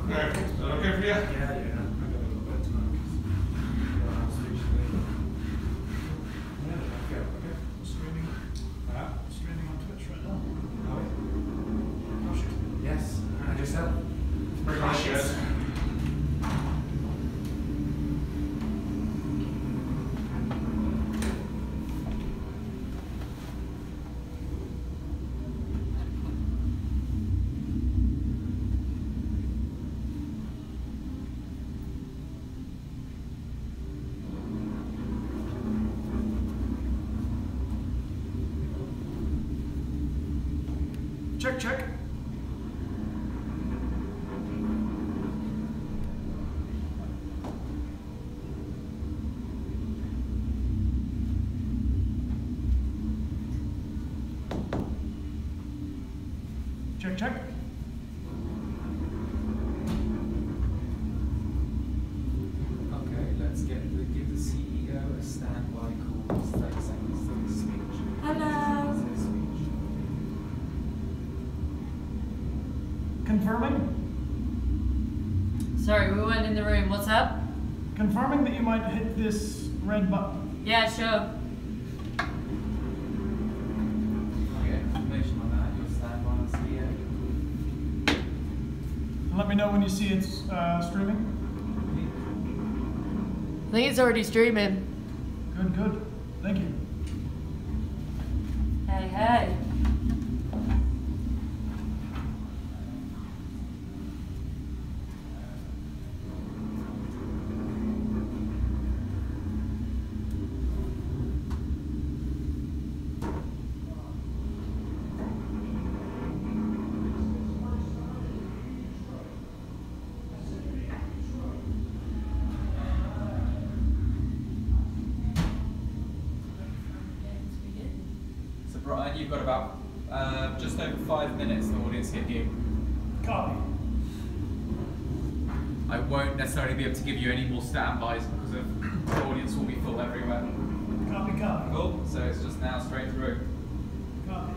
Okay, is that okay for you? Yeah, I got a little bit of time. Okay. Streaming on Twitch right now. Oh, yes, and yourself? Pretty much, yes. Check, check. Check, check. Okay, let's give the CEO a standby call. 30 seconds to his speech. Hello. His speech. Confirming? Sorry, we weren't in the room. What's up? Confirming that you might hit this red button. Yeah, sure. I'll get information on that. You'll stand by the CEO. And let me know when you see it's streaming. I think it's already streaming. Good, good. Thank you. Hey, hey. So Brian, you've got about just over 5 minutes. The audience hit you. Copy. I won't necessarily be able to give you any more standbys because of the audience will be full everywhere. Copy, copy. Cool. So it's just now straight through. Copy.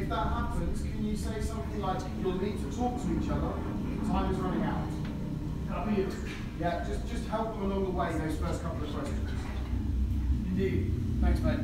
that happens, can you say something like, you'll need to talk to each other, time is running out. Copy it. Yeah, just help them along the way, those first couple of questions. Indeed. Thanks, mate.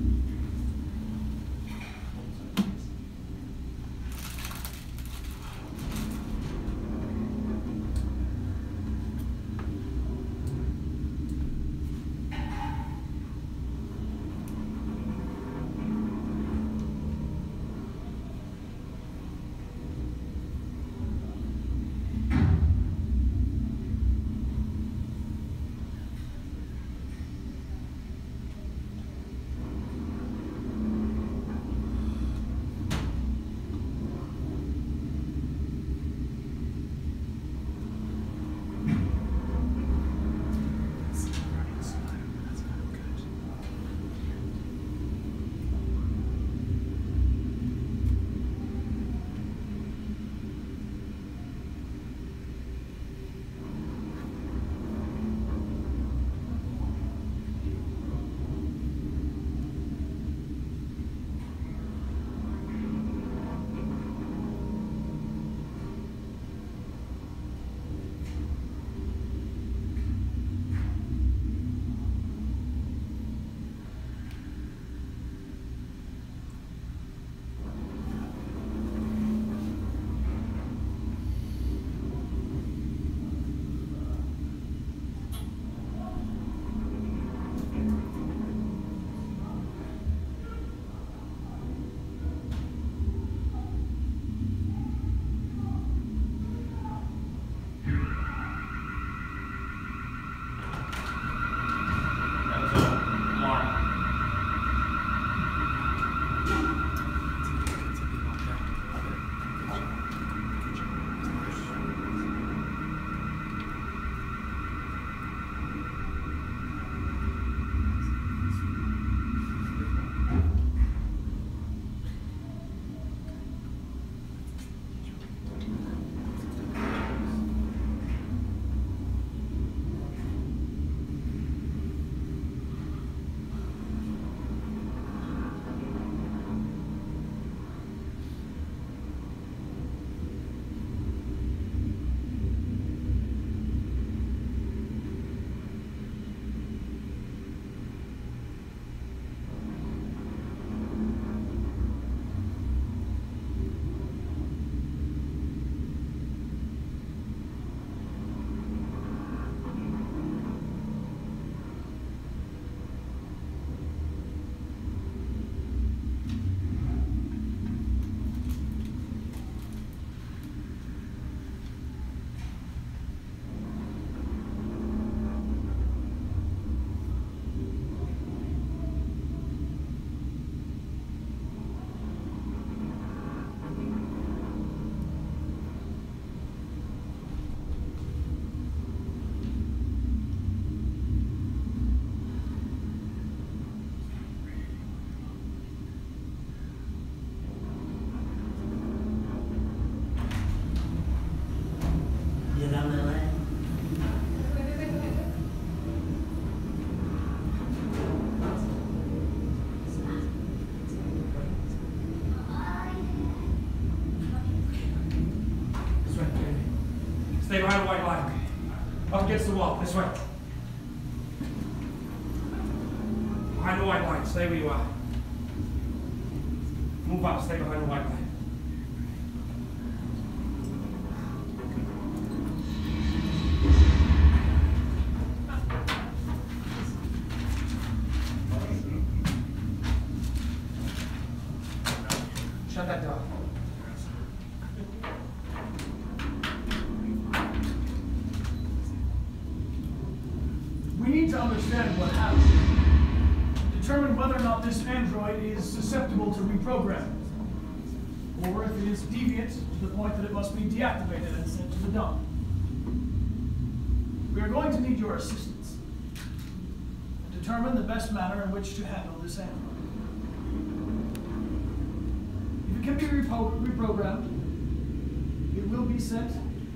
Stay behind the white line. Up against the wall, this way. Behind the white line, stay where you are. Move up, stay behind the white line. Shut that door. We need to understand what happened. Determine whether or not this android is susceptible to reprogramming, or if it is deviant to the point that it must be deactivated and sent to the dump. We are going to need your assistance. Determine the best manner in which to handle this android. If it can be reprogrammed, it will be sent.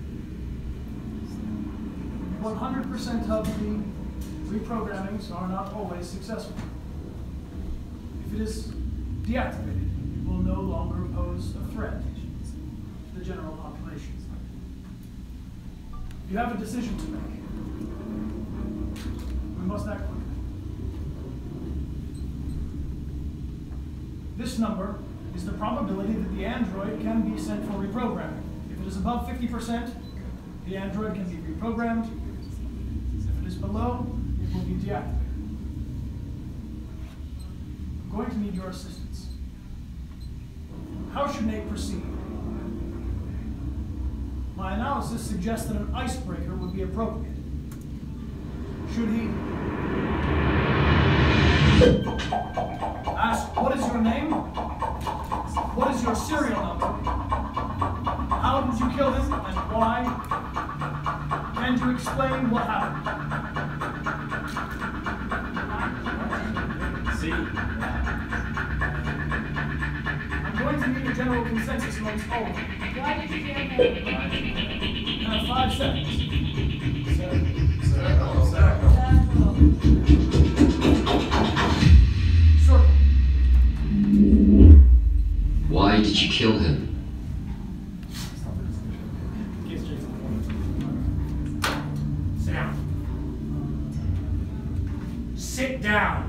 100% of the reprogrammings are not always successful. If it is deactivated, it will no longer pose a threat to the general population. You have a decision to make. We must act quickly. This number is the probability that the android can be sent for reprogramming. If it is above 50%, the android can be reprogrammed. If it is below, it will be deactivated. I'm going to need your assistance. How should Nate proceed? My analysis suggests that an icebreaker would be appropriate. Should he ask, what is your name? What is your serial number? How did you kill him and why? Can you explain what happened? See? I'm going to need a general consensus amongst all of them. Why did you kill him? You have 5 seconds. Circle. Why did you kill him? Sit down. Sit down.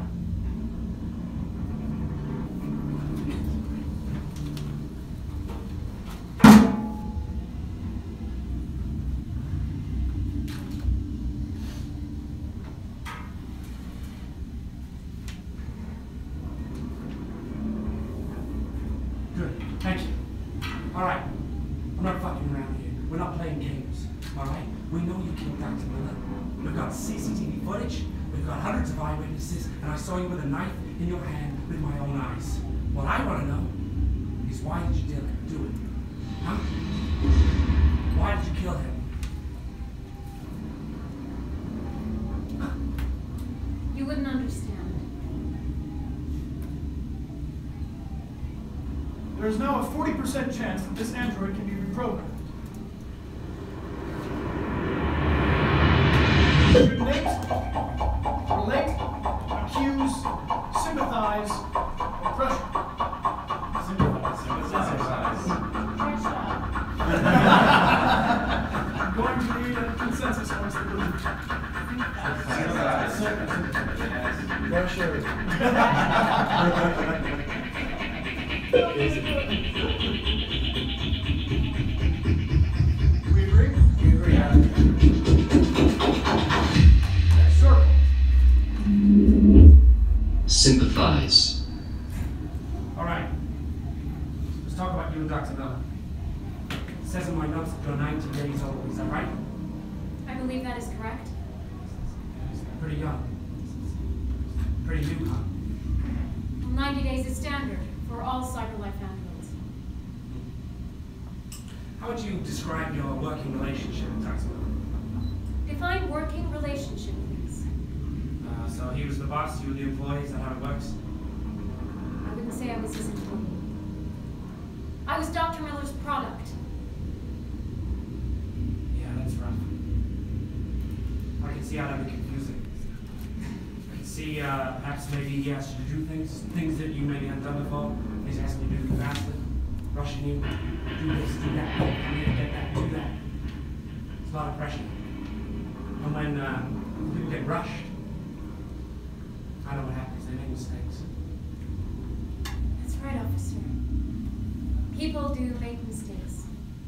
Good. Thank you. All right. I'm not fucking around here. We're not playing games. All right? We know you killed Dr. Miller. We've got CCTV footage. We've got hundreds of eyewitnesses, and I saw you with a knife in your hand with my own eyes. What I want to know is why did you do it? Huh? Why did you kill him? You wouldn't understand. There is now a 40% chance that this android can be reprogrammed. Should Nate relate, accuse, sympathize, or pressure? Sympathize. I'm going to need a consensus amongst the group. We agree? We agree. Next circle. Sympathize. All right. Let's talk about you and Dr. Miller. It says in my notes that you're 90 days old. Is that right? I believe that is correct. Pretty young. Pretty new, huh? Well, 90 days is standard for all CyberLife androids. How would you describe your working relationship with Dr. Miller? Define working relationship, please. So he was the boss, you were the employee, is that how it works? I wouldn't say I was his employee. I was Dr. Miller's product. Yeah, that's rough. I can see how that'd be confusing. I can see perhaps maybe he asked you to do things that you maybe hadn't done before. He's asking you to do faster, rushing you, do this, do that, come here, get that, do that. It's a lot of pressure. And when people get rushed, I know what happens, they make mistakes. That's right, officer. People do make mistakes.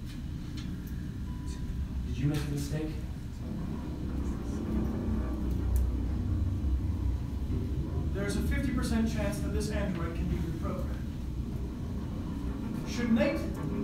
Did you make a mistake? There's a 50% chance that this android can be reprogrammed. Should Nate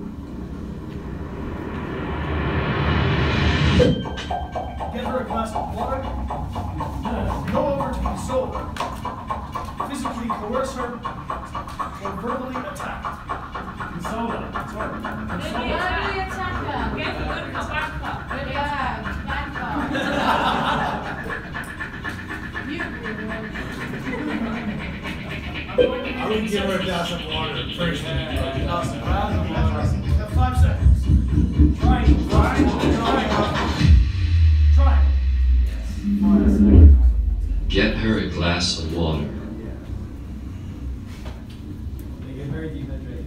get her a glass of water, go over to console her, physically coerce her, or verbally attack her? Console her. Sorry. Console her. Verbally attack her. Get the good cop, bad cop. Good job. Bad cop. You agree, I would give her a glass of water first. Awesome. You have 5 seconds. Try. Get her a glass of water. They get very dehydrated.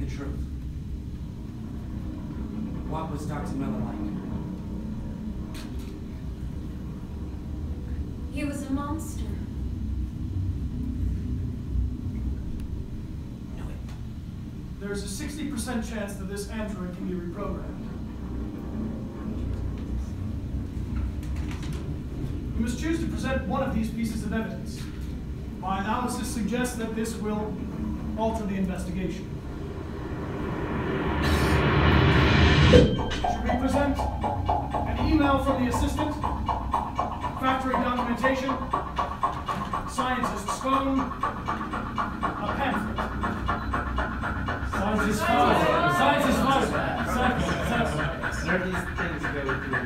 the truth. What was Dr. Miller like? He was a monster. No, it. There's a 60% chance that this android can be reprogrammed. You must choose to present one of these pieces of evidence. My analysis suggests that this will alter the investigation. Should we present an email from the assistant, factory documentation, scientist's phone, a pamphlet? Scientist's phone. Scientist's phone. Where do these things go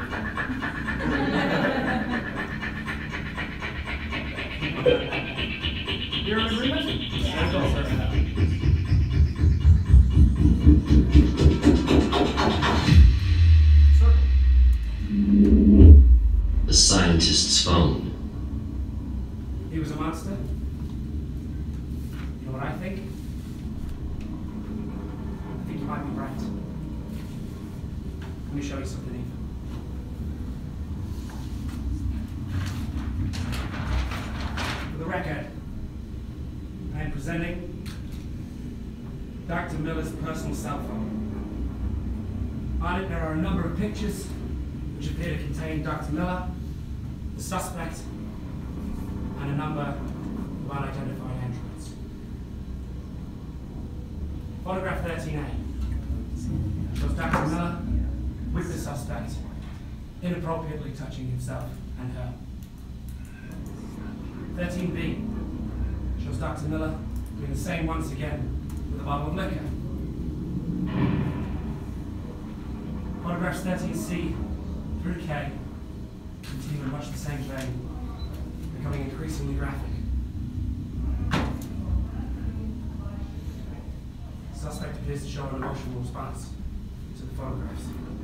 You're in agreement? The scientist's phone. He was a monster? You know what I think? I think you might be right. Let me show you something even. For the record, I am presenting Dr. Miller's personal cell phone. On it there are a number of pictures which appear to contain Dr. Miller, the suspect, and a number of unidentified androids. Photograph 13A shows Dr. Miller with the suspect inappropriately touching himself and her. 13B shows Dr. Miller doing the same once again with a bottle of liquor. Photographs 13C through to K continue in much the same vein, becoming increasingly graphic. The suspect appears to show an emotional response to the photographs.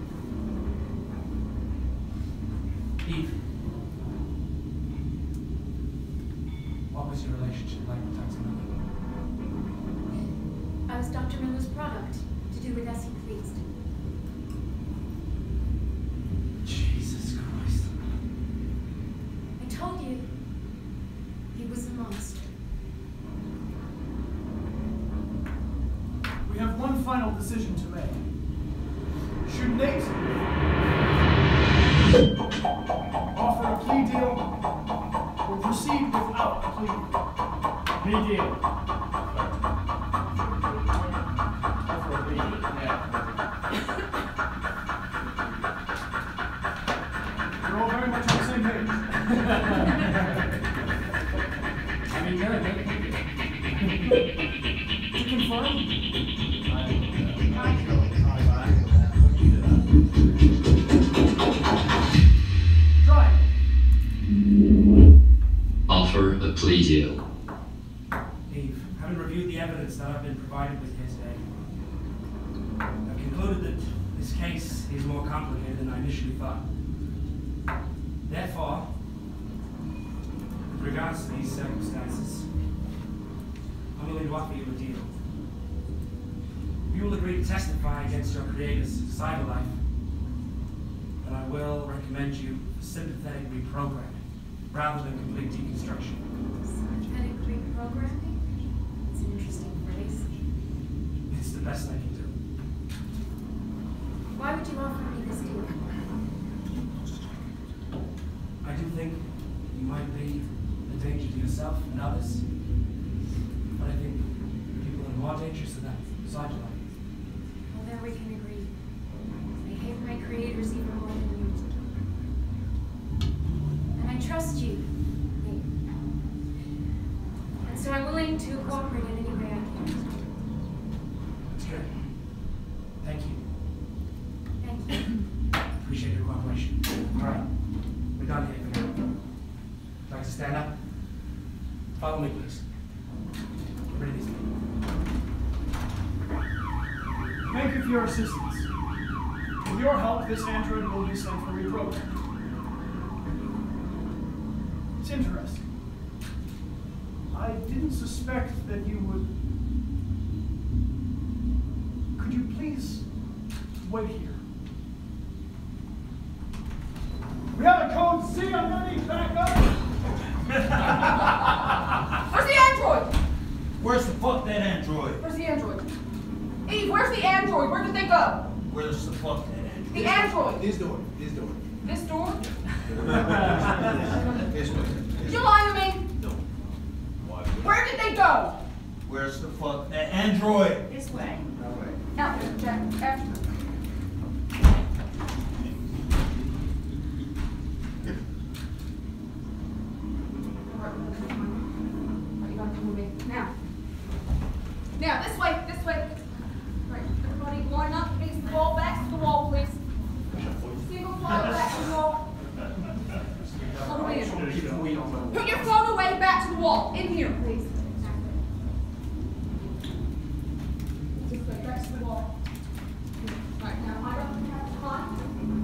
Eve, what was your relationship like with Dr. Miller? I was Dr. Miller's product, to do with as he pleased. Jesus Christ. I told you, he was a monster. We have one final decision to make. Should Nate offer a plea deal or proceed without a plea deal? Plea deal. We're all very much on the same page. I mean, yeah, To confirm, try. Offer a plea deal. Eve, having reviewed the evidence that I've been provided with here today, I've concluded that this case is more complicated than I initially thought. Therefore, with regards to these circumstances, I'm willing to offer you a deal. If you will agree to testify against your creator's cyber life, then I will recommend you for sympathetic reprogramming rather than complete deconstruction. Sympathetic reprogramming? It's an interesting phrase. It's the best I can do. Why would you offer me this deal? I do think you might be a danger to yourself and others, but I think people are more dangerous than that, besides your life. Well, then we can agree. I hate my creators even more than you. And I trust you, Nate. And so I'm willing to cooperate in any way I can. That's good. Thank you. Thank you. Appreciate your cooperation. All right. We're done here for now. Would you like to stand up? Follow me, please. Get rid of these people. Thank you for your assistance. With your help, this android will be sent for reprogramming. It's interesting. I didn't suspect that you would please wait here. We have a code C. I'm ready. Back up. Where's the android? Where's the fuck that android? Where's the android? Eve, where's the android? Where did they go? Where's the fuck that android? The android. This door. This door. This door? This way. Did you lie to me? No. Why? Where did they go? Where's the fuck that android? This way. No way. Out there, Jack. After. You gotta come with me. Now. Now, this way, this way. Right, everybody line up, face the wall, back to the wall, please. Single file back to the wall. All the way in. Put your phone away, back to the wall. In here, please. This way, back to the wall. Right now, I don't have time.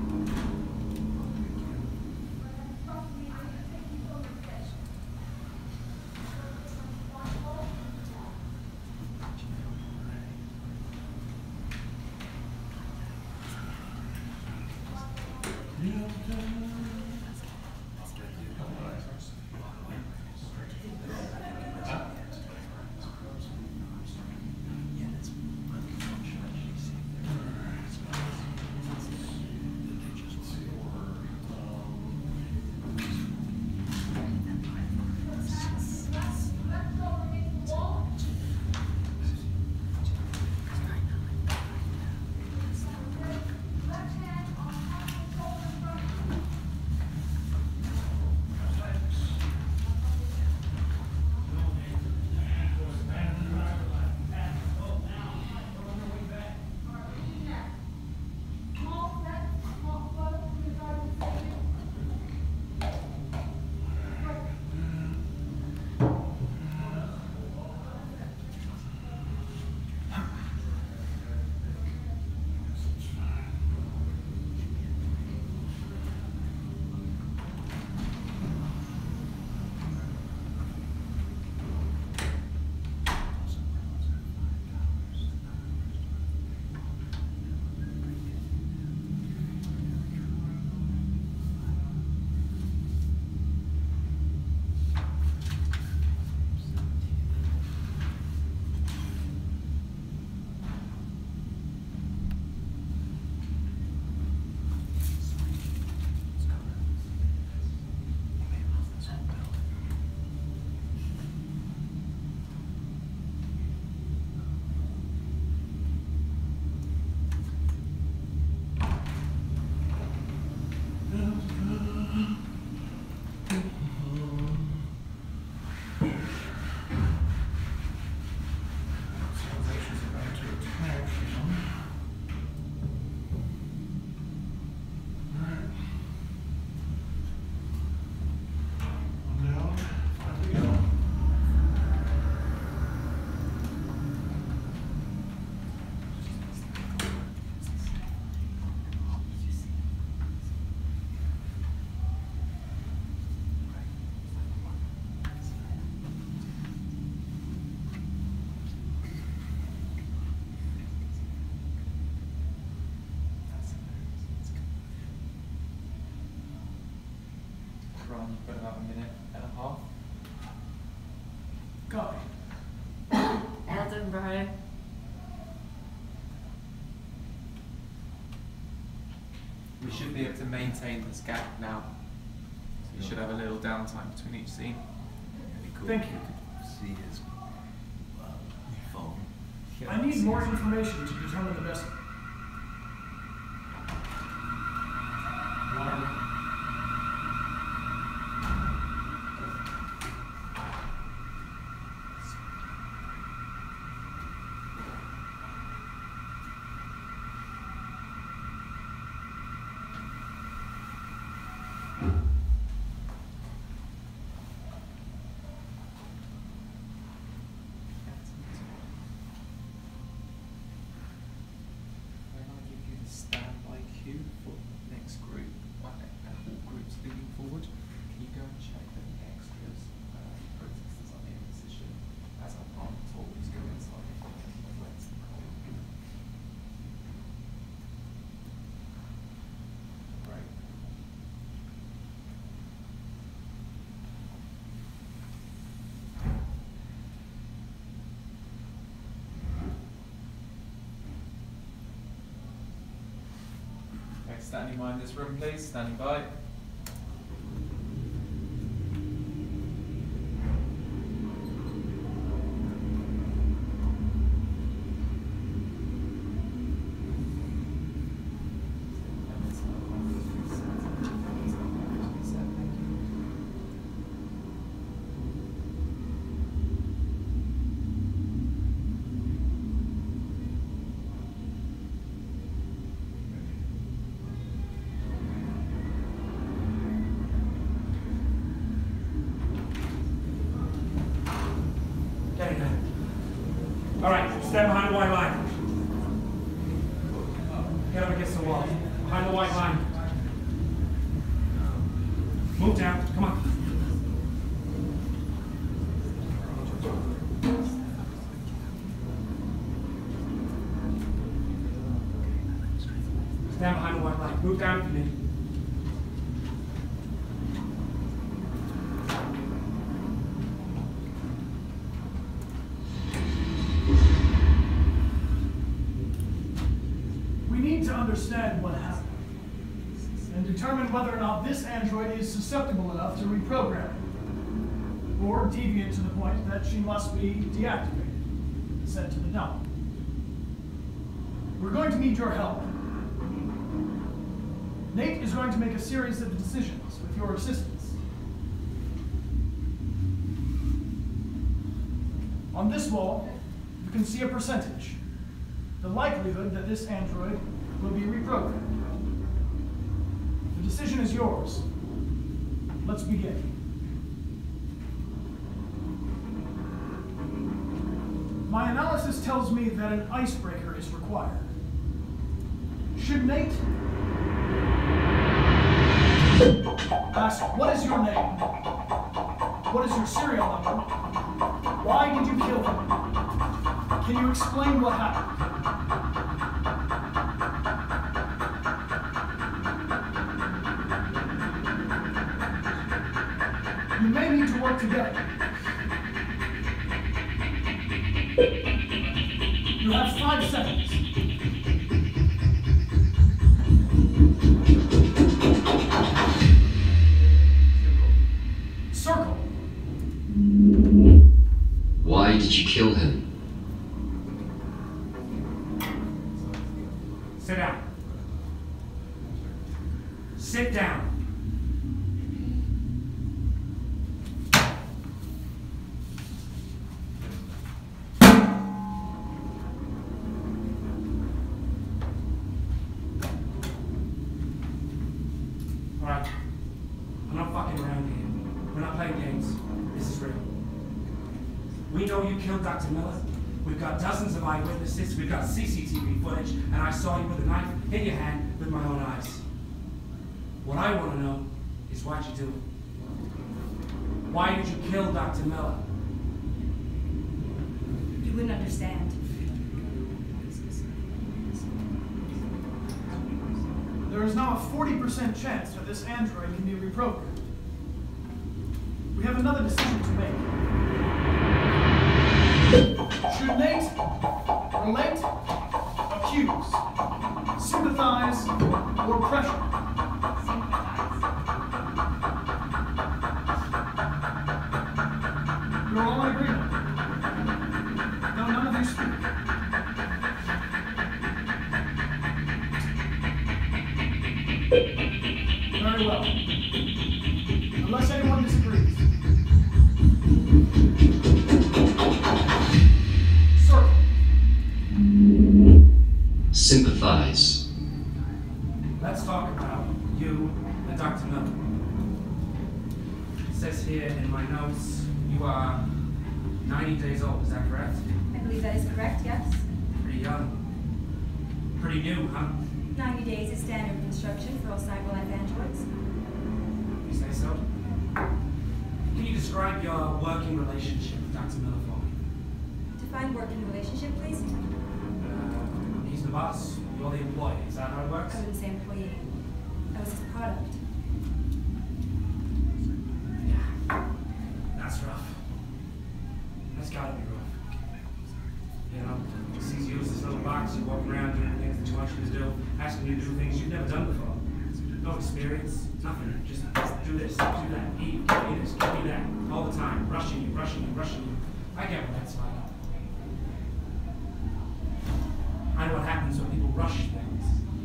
Ron, you've got about a minute and a half. Copy. Well done, Brian. We should be able to maintain this gap now. So you should have a little downtime between each scene. Thank you. See his phone. I need more information to determine the best. standing by in this room, please. Standing by. All right, stand behind the white line. Get up against the wall. Behind the white line. Move down. Come on. Stand behind the white line. Move down if you need. Understand what happened and determine whether or not this android is susceptible enough to reprogram or deviant to the point that she must be deactivated, sent to the dump. We're going to need your help. Nate is going to make a series of decisions with your assistance. On this wall, you can see a percentage, the likelihood that this android will be reprogrammed. The decision is yours. Let's begin. My analysis tells me that an icebreaker is required. Should Nate ask, what is your name? What is your serial number? Why did you kill him? Can you explain what happened? You may need to work together. You have 5 seconds. Circle. Why did you kill him? Sit down. Sit down. Alright. I'm not fucking around here. We're not playing games. This is real. We know you killed Dr. Miller. We've got dozens of eyewitnesses. We've got CCTV footage. And I saw you with a knife in your hand with my own eyes. What I want to know is why'd you do it? Why did you kill Dr. Miller? You wouldn't understand. There is now a 40% chance that this android can be reprogrammed. We have another decision to make. Should Nate relate, accuse, sympathize, or pressure? You're all in agreement. No, none of you speak. Very well. Unless anyone disagrees. Circle. Sympathize. Let's talk about you and Dr. Miller. It says here in my notes, you are 90 days old, is that correct? I believe that is correct, yes. Pretty young. Pretty new, huh? 90 days is standard construction for all cyberlife androids. You say so? Can you describe your working relationship with Dr. Miller for me? Define working relationship, please. He's the boss, you're the employee. Is that how it works? I wouldn't say employee. I was his product. Yeah, that's rough. That's gotta be rough. You know, he sees you as this little box, you walk around doing things that you want you to do, asking you to do things you've never done before. No experience, nothing. Just do this, do that, eat, give me this, give me that, all the time, rushing you, rushing you, rushing you. I get what that's like. I know what happens when people rush things.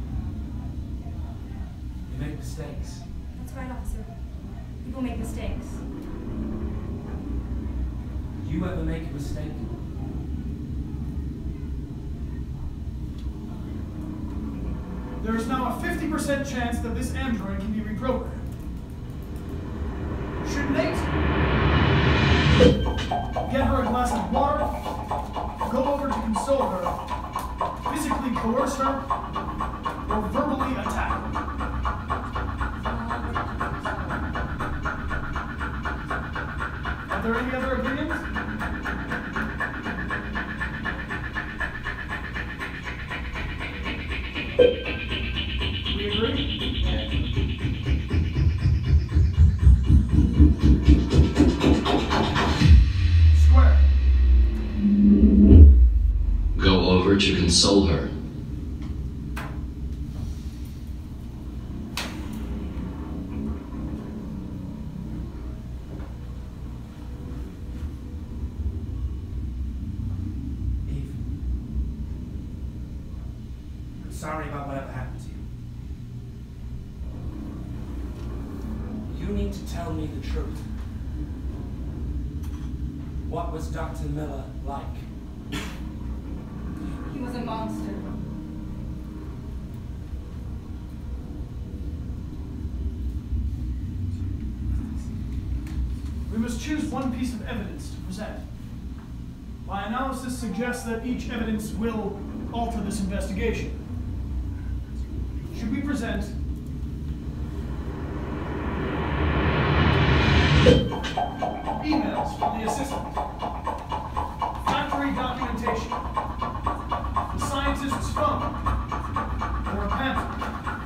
They make mistakes. That's right, officer. People make mistakes. You ever make a mistake? There is now a 50% chance that this android can be reprogrammed. Should Nate get her a glass of water, go over to console her, physically coerce her, or verbally attack her? Are there any other opinions? We agree? Square. Go over to console her. Eve. I'm sorry about whatever happened to you. You need to tell me the truth. What was Dr. Miller like? He was a monster. We must choose one piece of evidence to present. My analysis suggests that each evidence will alter this investigation. Should we present emails from the assistant, factory documentation, the scientist's phone, or a pamphlet?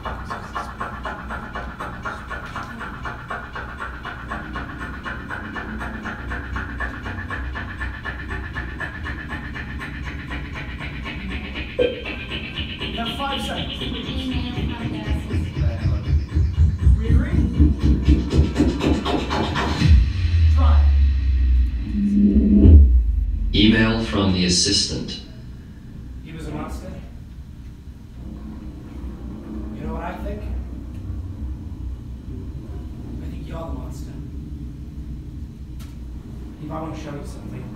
You have 5 seconds. We agree? Try. Email from the assistant. He was a monster? You know what I think? I think you're the monster. Eve, I want to show you something.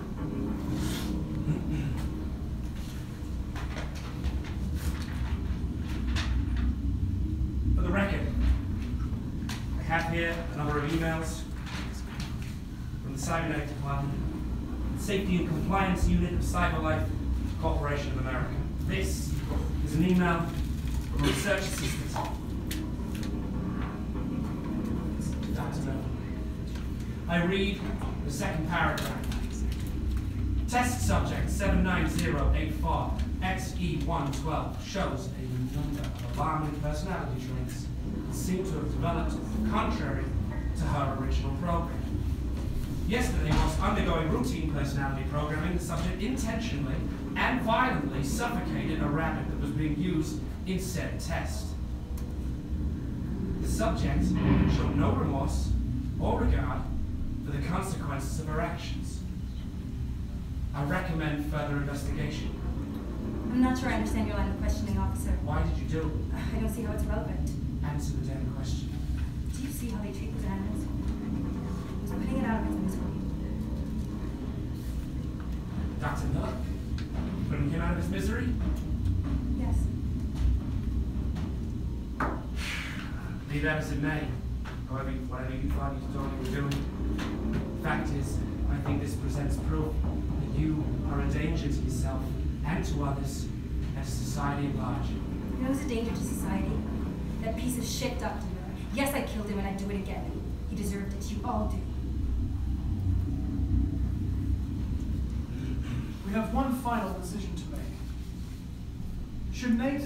For the record, I have here a number of emails from the Cybernetic Department, Safety and Compliance Unit of CyberLife Corporation of America. This is an email from a research assistant, Dr. Miller. I read the second paragraph. Test subject 79084 XE112 shows a number of alarming personality traits that seem to have developed contrary to her original program. Yesterday, whilst undergoing routine personality programming, the subject intentionally and violently suffocated a rabbit that was being used in said test. The subject showed no remorse or regard for the consequences of her actions. I recommend further investigation. I'm not sure I understand your line of questioning, officer. Why did you do it? I don't see how it's relevant. Answer the damn question. Do you see how they treat those animals? He's putting it out of its misery. Dr. Miller? Putting him out of his misery? Yes. Be that as it may, whatever you thought you were doing. Fact is, I think this presents proof that you are a danger to yourself and to others and to society at large. You know who's a danger to society? That piece of shit, Dr. Miller. Yes, I killed him and I'd do it again. He deserved it. You all do. We have one final decision to make. Should Nate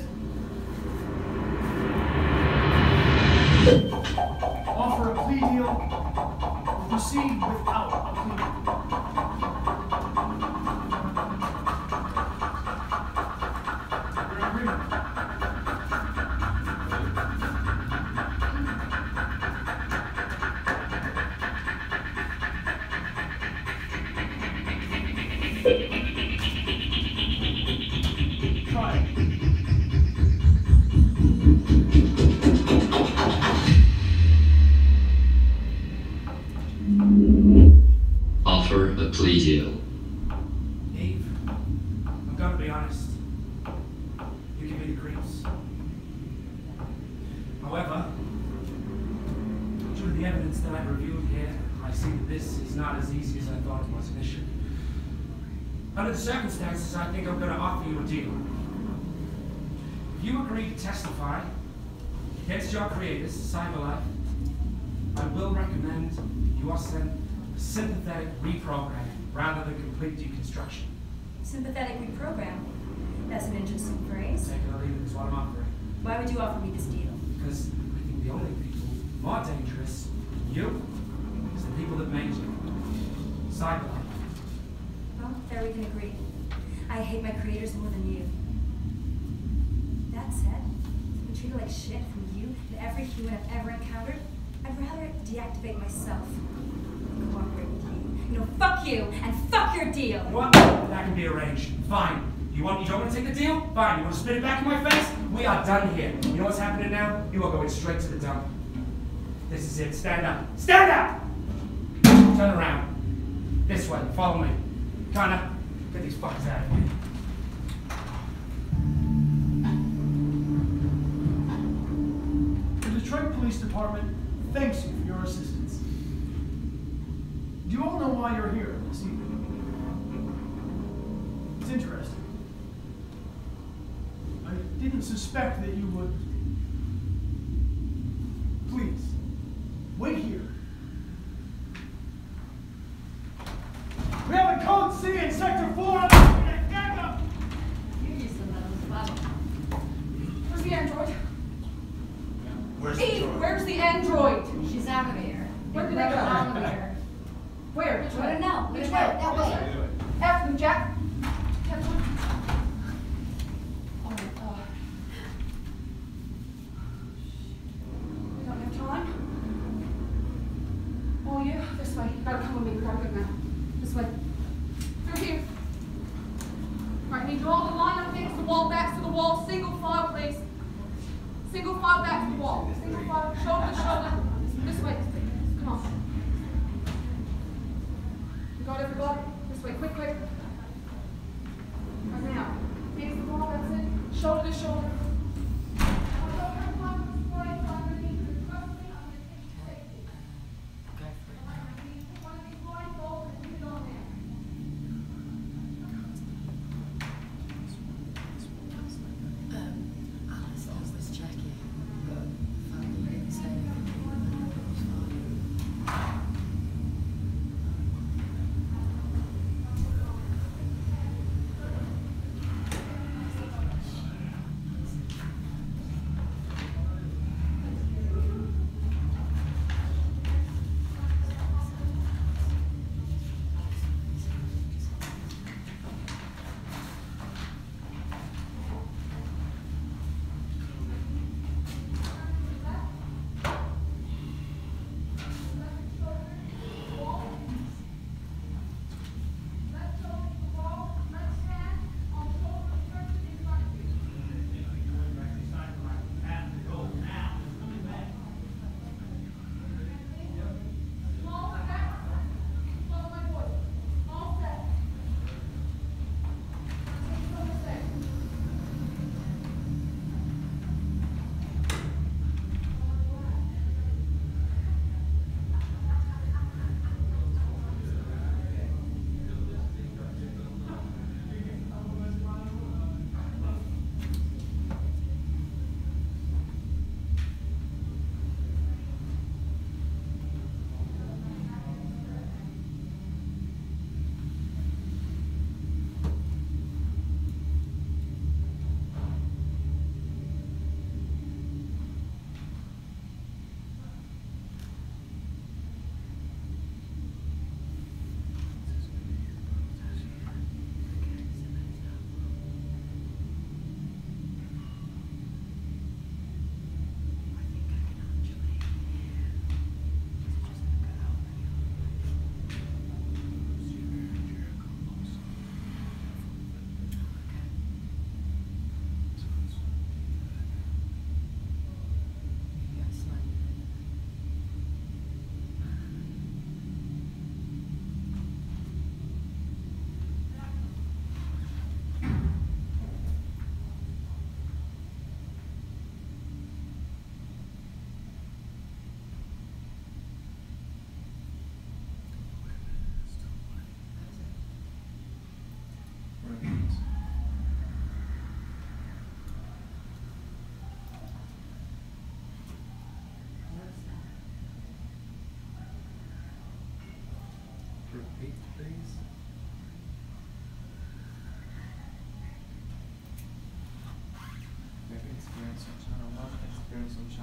offer a plea deal or proceed without a plea deal? We're in agreement. However, due to the evidence that I've reviewed here, I see that this is not as easy as I thought it was initially. Under the circumstances, I think I'm going to offer you a deal. If you agree to testify against your creators, CyberLife, I will recommend you are sent a sympathetic reprogramming rather than complete deconstruction. Sympathetic reprogram? That's an interesting phrase. Take it or leave it is what I'm offering. Why would you offer me this deal? Because I think the only people more dangerous than you is the people that made you. CyberLife. Well, there we can agree. I hate my creators more than you. That said, to be treated like shit from you and every human I've ever encountered, I'd rather deactivate myself than cooperate with you. You know, fuck you and fuck your deal. What? That can be arranged. Fine. You don't want to take the deal? Fine. You want to spit it back in my face? We are done here. You know what's happening now? You are going straight to the dump. This is it. Stand up. Stand up! Turn around. This way. Follow me. Connor, get these fuckers out of here. The Detroit Police Department thanks you for your assistance. Do you all know why you're here this evening? It's interesting. I didn't suspect that you would. Please, wait here. We have a code C in Sector 4. Where's the android? Where's the Eve, droid? where's the android? She's out of here. Where did they go? Out of here. Where? Which I way? don't know. Which way? That way. After them, Jack. Catch one. Oh, we don't have time. Oh, yeah? This way. You gotta come with me. We gotta go now. This way. Through here. All right, I need you all to line up against the wall, backs to the wall. Single file, please. Single file back to the wall. Single file, shoulder to shoulder. This way. Come on. You got everybody? This way, quick, quick. Right now. Against the wall, that's it. Shoulder to shoulder. Alice, I was checking.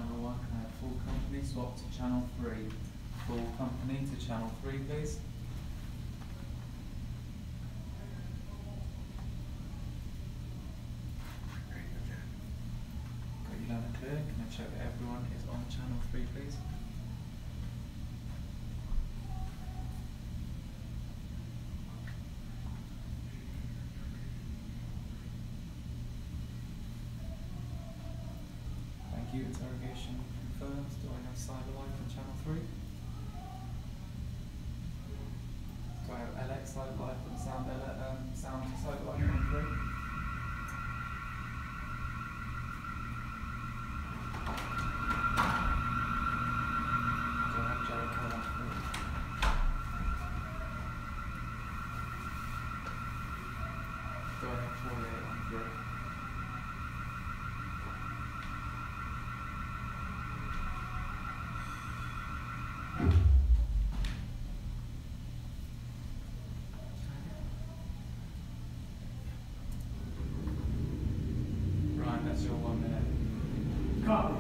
channel 1. Can I have full company swap to channel 3? Full company to channel 3, please. Got you loud and clear. Can I check that everyone is on channel 3, please? Thank you. Interrogation confirmed. Do I have cyber life on channel 3? Do I have LX cyber life and sound cyber life on 3? Do I have Jericho on 3? Do I have Fourier on 3? Ryan, that's your 1 minute. Copy.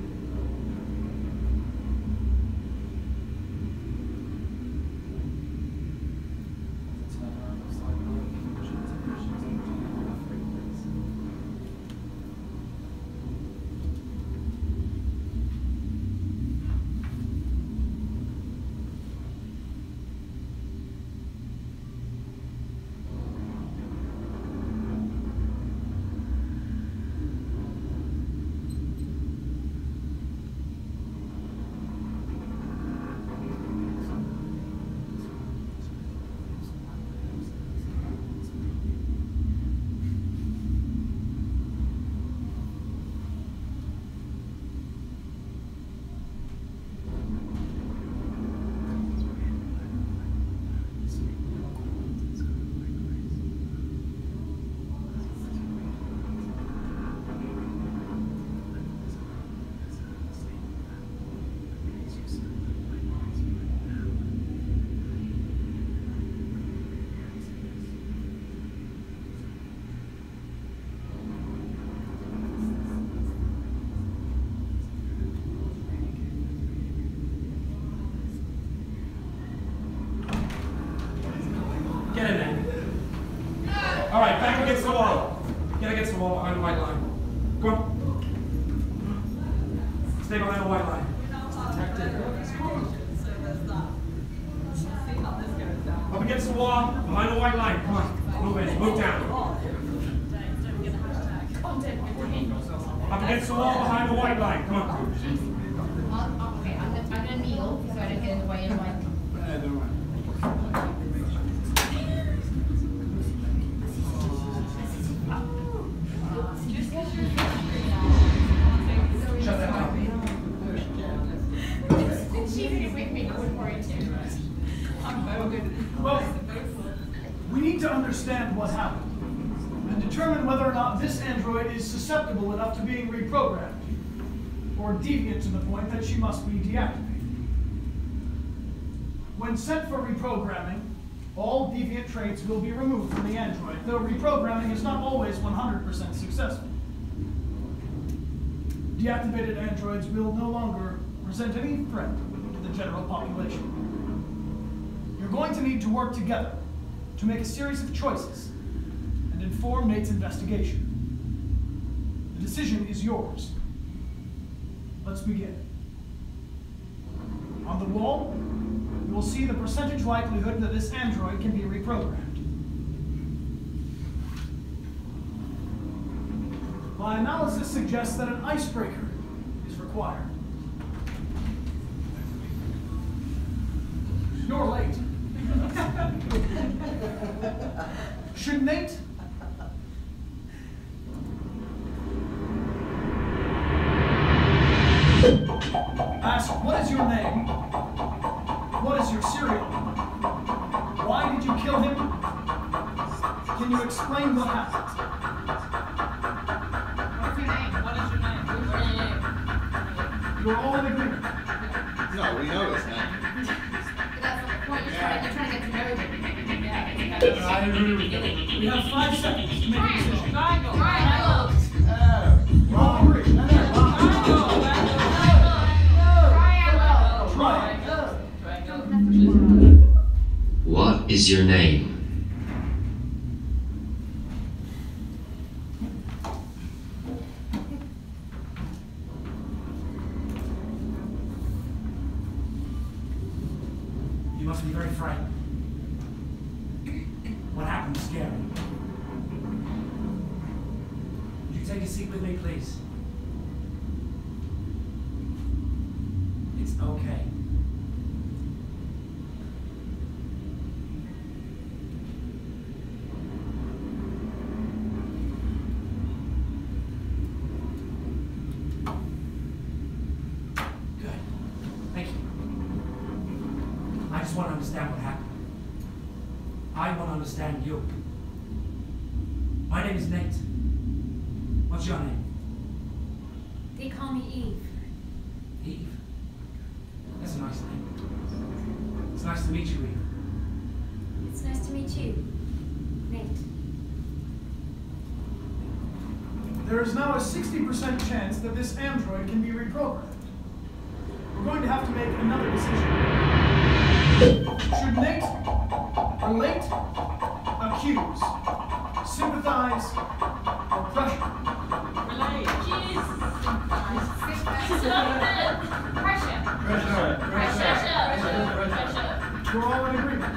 Turnaround of cyber life, conditions on channel 3, please. Get in there. All right, back against the wall. Get against the wall behind the white line. Go on. Stay behind the white line. Up against the wall, behind the white line. Come on, move in, move down. Up against the wall, behind the white line. Come on. Okay, I'm gonna kneel so I don't get in the way of my. Shut that down. She didn't wake me up for it too. Well, we need to understand what happened and determine whether or not this android is susceptible enough to being reprogrammed, or deviant to the point that she must be deactivated. When sent for reprogramming, all deviant traits will be removed from the android, though reprogramming is not always 100% successful. Deactivated androids will no longer present any threat to the general population. You're going to need to work together to make a series of choices and inform Nate's investigation. The decision is yours. Let's begin. On the wall, you will see the percentage likelihood that this android can be reprogrammed. My analysis suggests that an icebreaker is required. You're late. Should Nate ask, what is your name? What is your serial number? Why did you kill him? Can you explain what happened? What's your name? What is your name? What's your name? You're all in agreement. No, we know his name. But that's not the point. You're trying to get to know them. Yeah. I agree with you. We have 5 seconds to make a decision. Triangle. Triangle. We all agree. is your name? You must be very frightened. What happened was scary. Would you take a seat with me, please? It's okay. Good. Thank you. I just want to understand what happened. I want to understand you. My name is Nate. What's your name? They call me Eve. Eve. That's a nice name. It's nice to meet you, Eve. It's nice to meet you, Nate. There is now a 60% chance that this android can be reprogrammed. We're going to have to make another decision. Should Nate relate, accuse, sympathize, or pressure? Relate. Jeez. Pressure. We're all in agreement.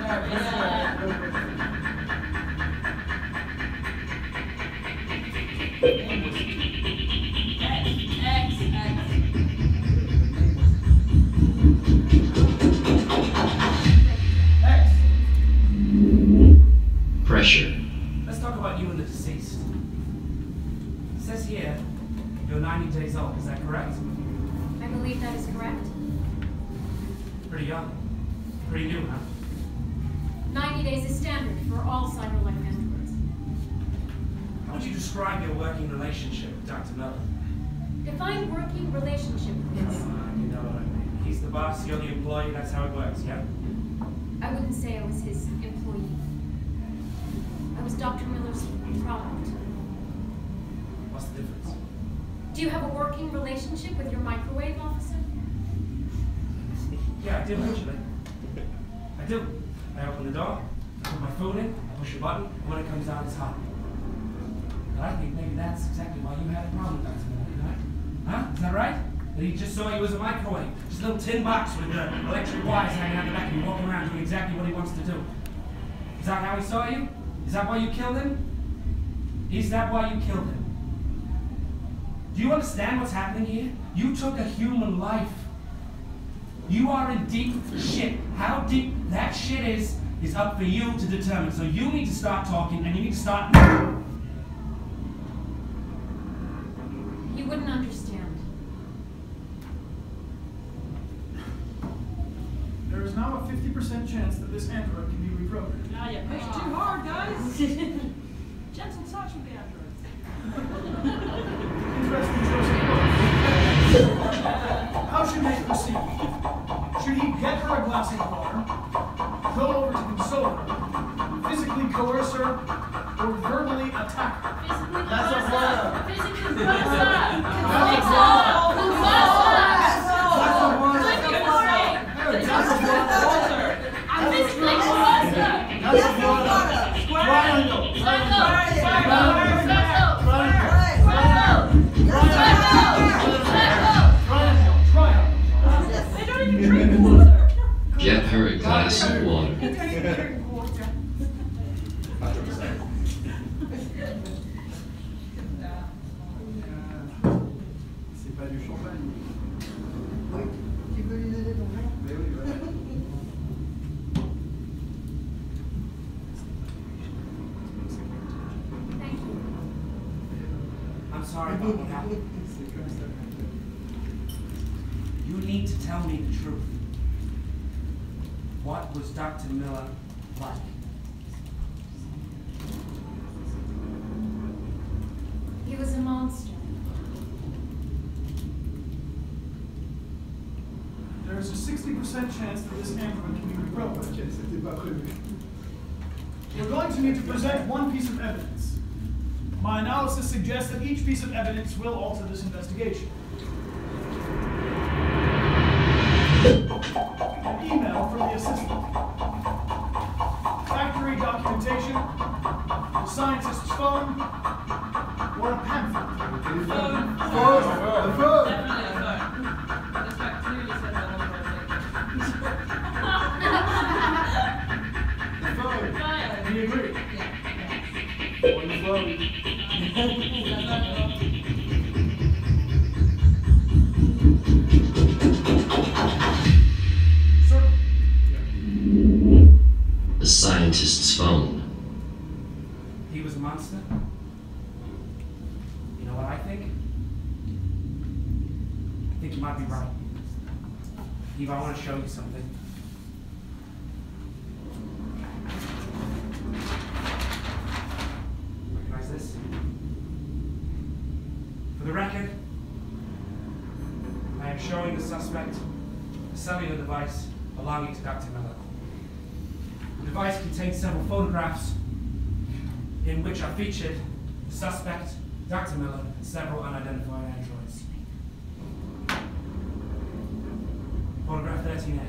Pressure. Let's talk about you and the deceased. It says here you're 90 days old. Is that correct? I believe that is correct. Pretty young. Pretty new, huh? 90 days is standard for all cyber-life androids. How would you describe your working relationship with Dr. Miller? Define working relationship, please. You know what I mean. He's the boss, you're the employee, that's how it works, yeah? I wouldn't say I was his employee. I was Dr. Miller's product. What's the difference? Do you have a working relationship with your microwave officer? Yeah, I do actually. I do. I open the door, I put my food in, I push a button, and when it comes out, it's hot. But I think maybe that's exactly why you had a problem with Dr. Miller, right? Huh? Is that right? That he just saw you as a microwave. Just a little tin box with electric wires hanging out the back and you walking around doing exactly what he wants to do. Is that how he saw you? Is that why you killed him? Is that why you killed him? Do you understand what's happening here? You took a human life. You are in deep shit. How deep that shit is up for you to determine. So you need to start talking and you need to start... You wouldn't understand. There is now a 50% chance that this android can be reprogrammed. Now you pushed too hard, guys. Gentle touch with the androids. Interesting choice. How should Nate proceed? Should he get her a glass of water, go over to console her, physically coerce her, or verbally attack her? Physically That's a water. Physically Get her a glass of water. C'est pas du champagne. Oui, tu peux lui donner ton verre? Mais oui, voilà. Thank you. I'm sorry about what happened. You need to tell me the truth. What was Dr. Miller like? He was a monster. There is a 60% chance that this android can be reprogrammed. C'était pas prévu. We're going to need to present one piece of evidence. My analysis suggests that each piece of evidence will alter this investigation. An email from the assistant. Eve, I want to show you something. Recognize this? For the record, I am showing the suspect a cellular device belonging to Dr. Miller. The device contains several photographs in which are featured the suspect, Dr. Miller, and several unidentified androids. Photograph 13A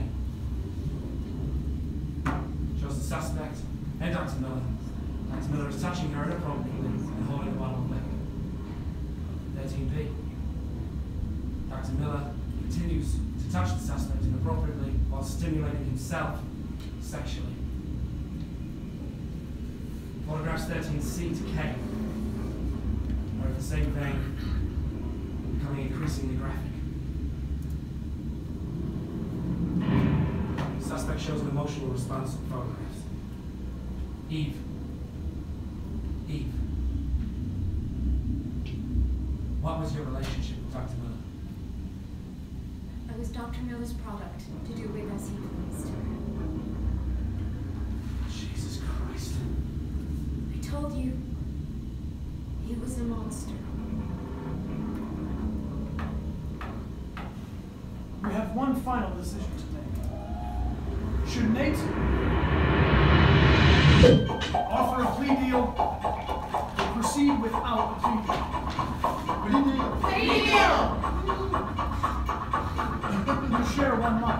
shows the suspect and Dr. Miller. Dr. Miller is touching her inappropriately and holding a bottle of liquor. 13B. Dr. Miller continues to touch the suspect inappropriately while stimulating himself sexually. Photographs 13C to K are in the same vein, becoming increasingly graphic. The suspect shows an emotional response to the photographs. Eve. Eve. What was your relationship with Dr. Miller? I was Dr. Miller's product to do with as he pleased. Jesus Christ. I told you, he was a monster. We have one final decision to make. Should Nate offer a plea deal or proceed without a plea deal? Plea deal! You share 1 month.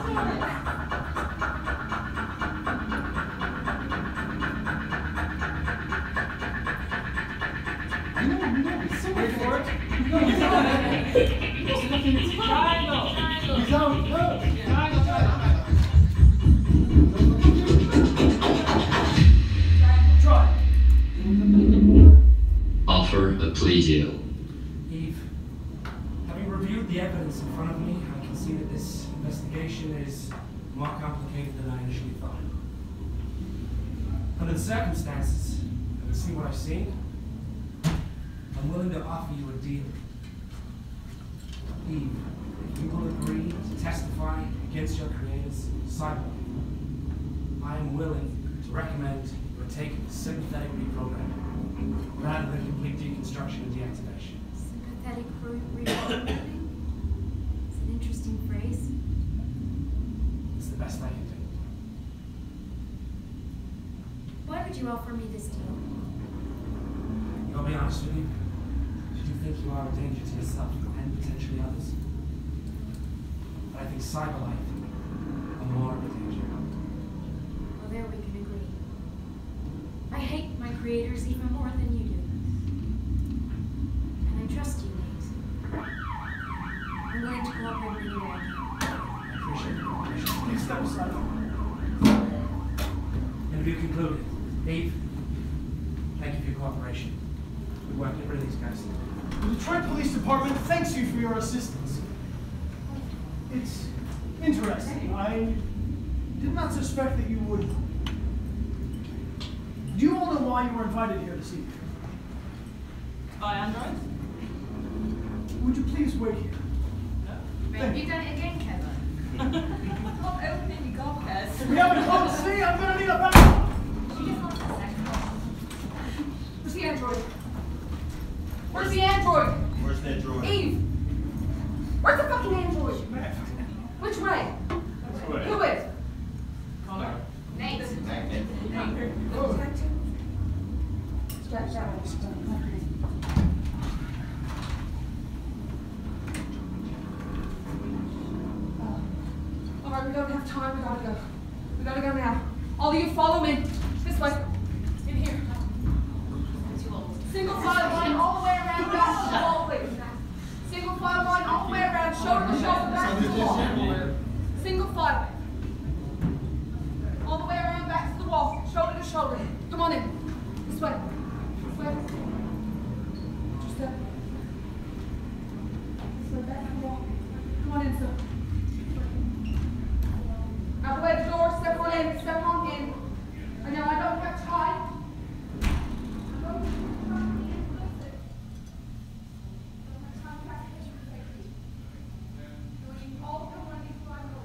Wait for it. Try. Offer a plea deal. Eve, having reviewed the evidence in front of me, I can see that this investigation is more complicated than I initially thought. Under the circumstances, having seen what I've seen, I'm willing to offer you a deal. Eve, if you will agree to testify against your creators, Cyborg, I am willing to recommend you take sympathetic reprogramming rather than complete deconstruction and deactivation. Sympathetic reprogramming? It's an interesting phrase. It's the best I can do. Why would you offer me this deal? I'll be honest with you. I do think you are a danger to yourself and potentially others. But I think Cyberlife are more of a danger. Well, there we can agree. I hate my creators even more than you do. And I trust you, Nate. I'm willing to cooperate with you right now. I appreciate the cooperation. Please step aside. Interview concluded. Eve, thank you for your cooperation. We work with release, guys. The Detroit Police Department thanks you for your assistance. It's interesting. I did not suspect that you would. Do you all know why you were invited here this evening? By androids? Would you please wait here? Have you done it again, Kevin? Not opening your goggles. We have a code C. I'm gonna need a backup. She just wants a second. Where's the android? Where's the android? Where's that droid? Eve! Where's the fucking android? Which way? Who is? Nate. Stretch out. Alright, we don't have time. We gotta go. We gotta go now. All of you follow me. This way. In here. Single file line all the way around back to the wall, please. Single file line all the way around, shoulder to shoulder, back to the wall. Single file. All the way around back to the wall, shoulder to shoulder. Come on in. This way. This way. Just step. This way, back to the wall. Come on in, sir. Out the way the door, step on in, step on in. I know I don't have time. All come on,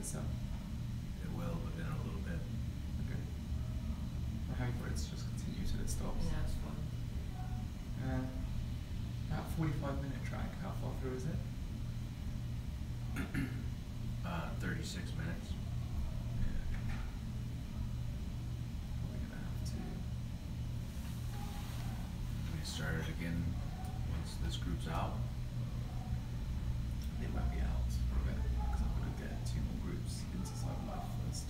itself? It will, but in a little bit. Okay. I'm happy for it to just continue till it stops. Yeah, it's fine. About 45-minute track. How far through is it? 36 minutes. Probably gonna have to. We start it again once this group's out. They won't be out for a bit because I'm gonna get 2 more groups into Cyber Life first.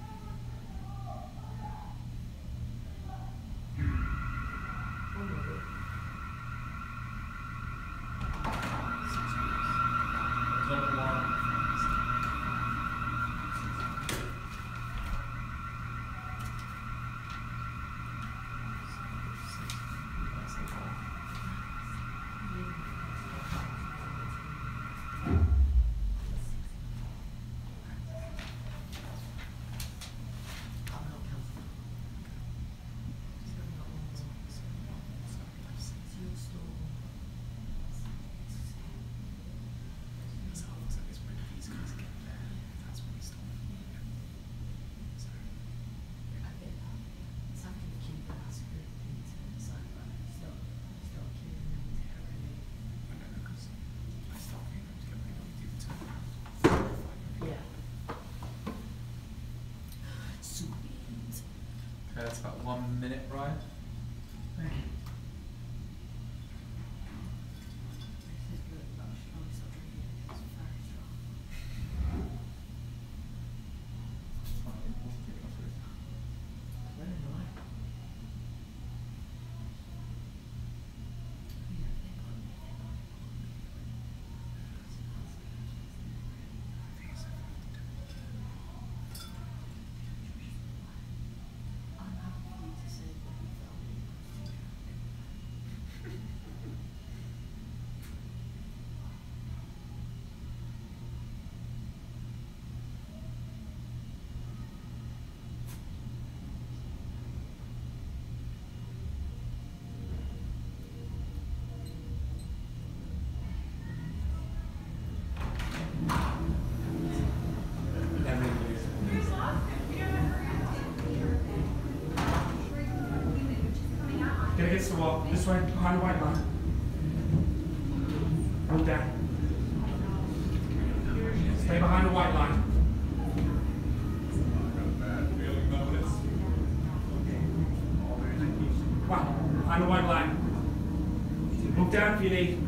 Okay, that's about 1 minute, Ryan. Thank you. Get against the wall. This way, behind the white line. Move down. Stay behind the white line. Come on, behind the white line. Move down if you need.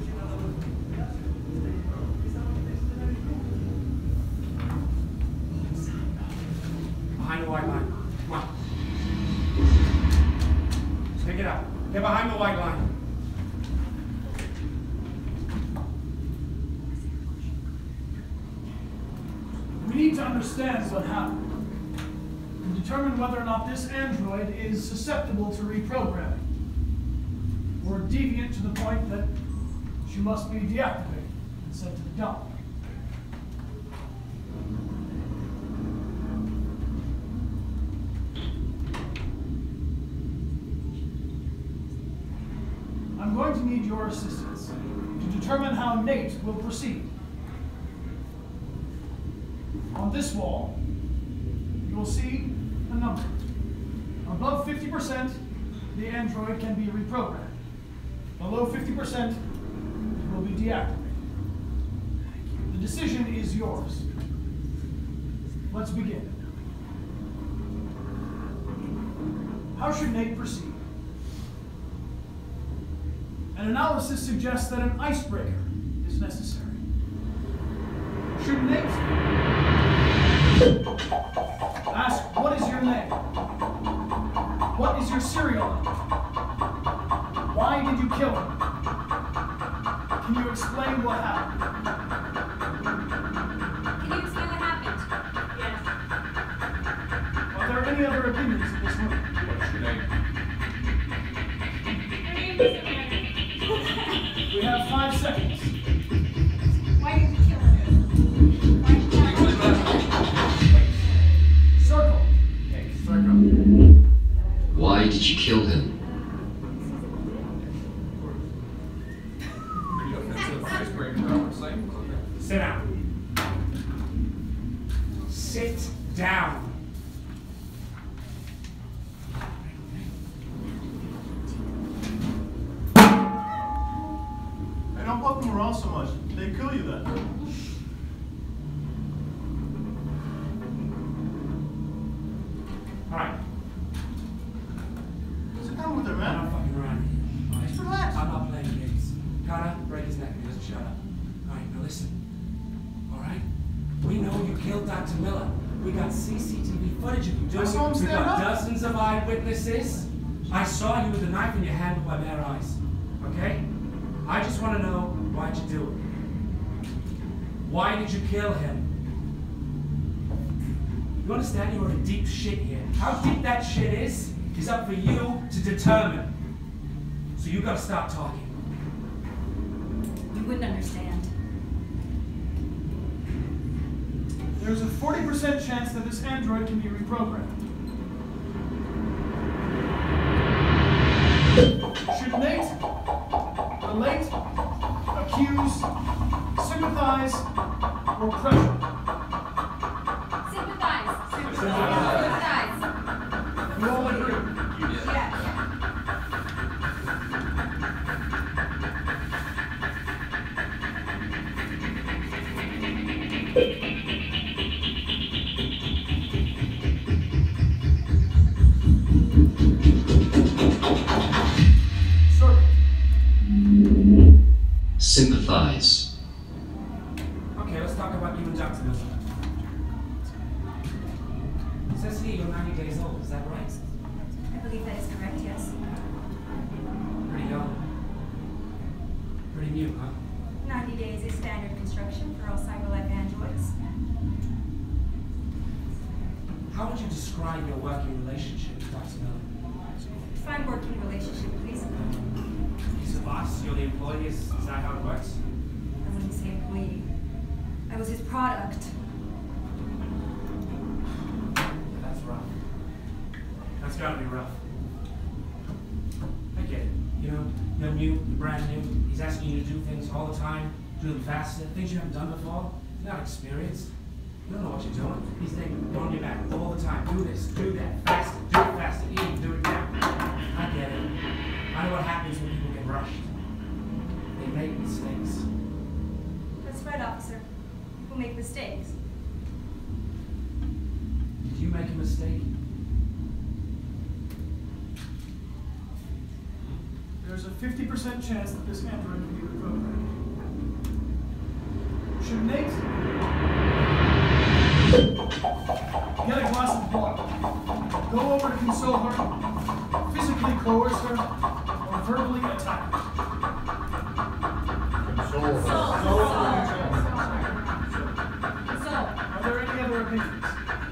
Behind the white line. Come on. Pick it up. Get behind the white line. We need to understand what happened and determine whether or not this android is susceptible to reprogramming or deviant to the point that she must be deactivated and sent to the dump. I'm going to need your assistance to determine how Nate will proceed. On this wall, you will see a number. Above 50%, the android can be reprogrammed. Below 50%, it will be deactivated. The decision is yours. Let's begin. How should Nate proceed? An analysis suggests that an icebreaker is necessary. Should Nate ask, what is your name? What is your serial number? Why did you kill him? Can you explain what happened? Can you explain what happened? Yes. Are there any other opinions in this room? What's your name? We have 5 seconds. Why did you kill him? Circle. Okay, circle. Why did you kill him? Pretty offensive icebreaker, I would say. Sit down. sit down. Hey, don't poke them around so much. They kill you then. Alright. Sit down with her, I'm man. not fucking around here. Alright? Just relax. I'm not playing games. Gotta break his neck if he doesn't shut up. Alright, now listen. Alright? We know you killed Dr. Miller. We got CCTV footage of you doing I saw him it. We stand got up. dozens of eyewitnesses. I saw you with a knife in your hand with my bare eyes. Okay? I just want to know, why'd you do it? Why did you kill him? You understand you're in deep shit here. How deep that shit is up for you to determine. So you gotta stop talking. You wouldn't understand. There's a 40% chance that this android can be reprogrammed. Should Nate relate, accuse, sympathize, or pressure? Sympathize. Sympathize. You all agree? Yes. Sympathize. Okay, let's talk about you and Dr. Miller. It says here you're 90 days old, is that right? I believe that is correct, yes. Pretty young. Pretty new, huh? 90 days is standard construction for all cyber-life androids. How would you describe your working relationship with Dr. Miller? Define working relationship, please. He's the boss, you're the employee, is that how it works? I wouldn't say employee. I was his product. That's rough. That's gotta be rough. I get it. You know, you're new, you're brand new. He's asking you to do things all the time, do them faster, things you haven't done before. You're not experienced. You don't know what you're doing. He's thinking, on your back all the time. Do this, do that, faster, do it faster, even do it now. I get it. I know what happens when people get rushed. They make mistakes. That's right, officer. People make mistakes. Did you make a mistake? There's a 50% chance that this android can be reprogrammed. Should Nate get a glass of water, go over to console her, physically coerce her, or verbally attack her? Console her. Are there any other opinions?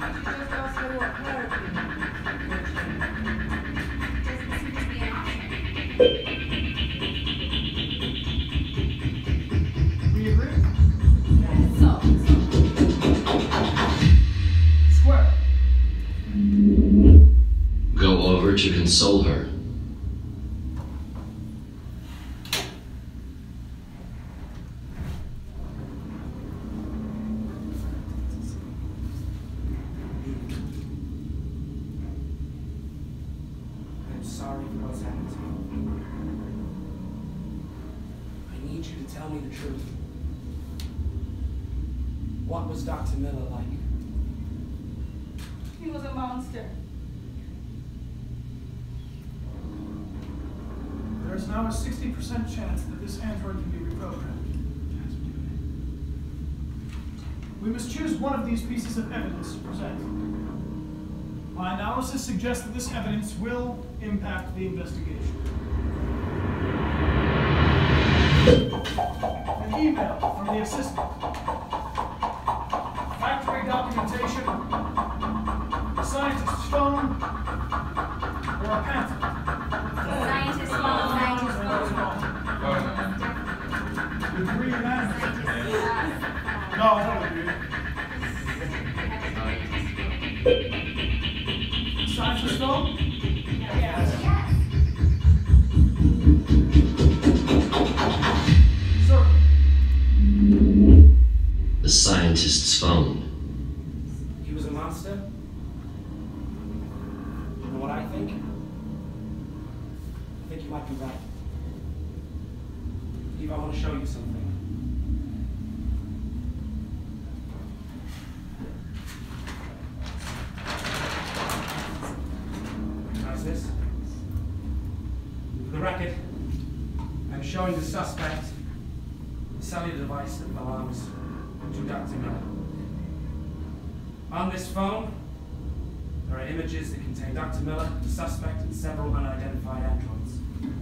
We agree? Square. Go over to console her. I'm sorry for what's happened to you. I need you to tell me the truth. What was Dr. Miller like? He was a monster. There's now a 60% chance that this android can be reprogrammed. We must choose one of these pieces of evidence to present. My analysis suggests that this evidence will impact the investigation. An email from the assistant. Factory documentation. A scientist's phone. Or a pamphlet. Scientist phone. You agree on that? No, I don't agree. Scientist phone? Yes. The scientist's phone. He was showing the suspect a cellular device that belongs to Dr. Miller. On this phone, there are images that contain Dr. Miller, the suspect, and several unidentified androids.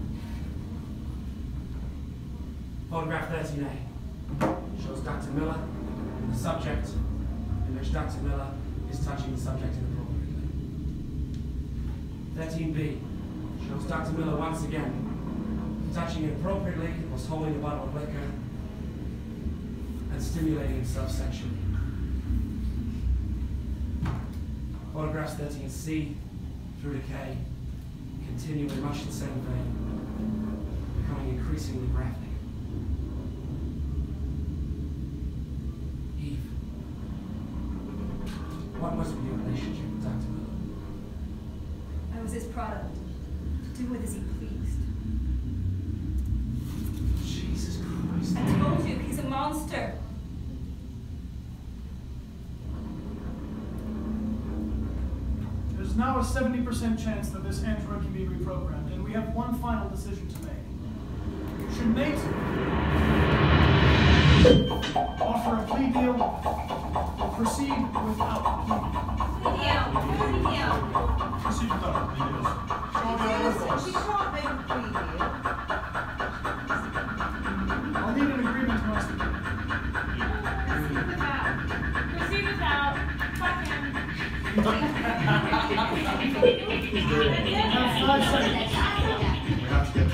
Photograph 13A shows Dr. Miller and the subject, in which Dr. Miller is touching the subject inappropriately. 13B shows Dr. Miller once again touching inappropriately, whilst holding a bottle of liquor and stimulating himself sexually. Photographs 13C through to K continue in much the same vein, becoming increasingly graphic. Eve, what was your relationship with Dr. Miller? I was his product, to do with as he pleased. Jesus Christ. I told you, he's a monster. There's now a 70% chance that this android can be reprogrammed, and we have one final decision to make. Should Nate offer a plea deal or proceed without a plea deal? Plea deal. Proceed without a plea deal. She can't make a plea deal. I'll need an agreement from us. Proceed without. Fuck him. You have 5 seconds. We have to get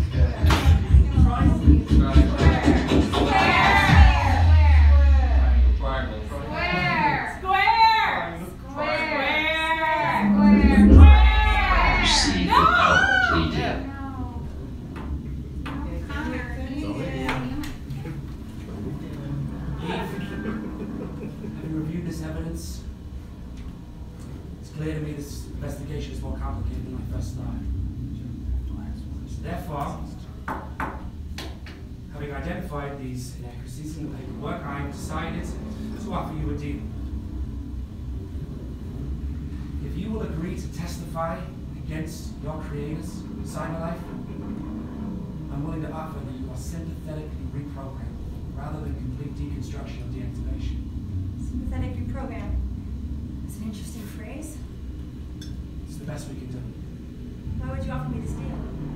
Proceed without plea deal. Having reviewed this evidence, it's clear to me this investigation is more complicated than I first thought. Therefore, having identified these inaccuracies in the paperwork, I have decided to offer you a deal. If you will agree to testify against your creators, CyberLife, I'm willing to offer that you are sympathetically reprogrammed rather than complete deconstruction or deactivation. Sympathetic reprogramming. It's an interesting phrase. It's the best we can do. Why would you offer me this deal?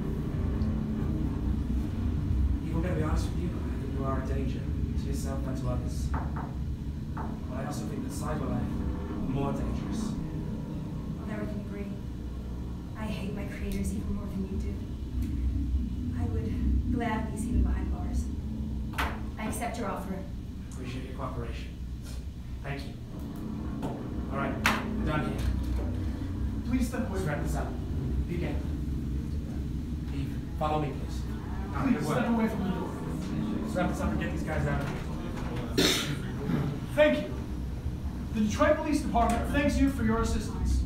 I'm going to be honest with you, I think you are a danger to yourself and to others. But I also think that CyberLife are more dangerous. I'll never can agree. I hate my creators even more than you do. I would gladly see them behind bars. I accept your offer. Appreciate your cooperation. Thank you. All right, we're done here. Please step away. Let's wrap this up. Begin. Eve, follow me, please. Please step away from the door. Let's wrap this up and get these guys out of here. Thank you. The Detroit Police Department thanks you for your assistance.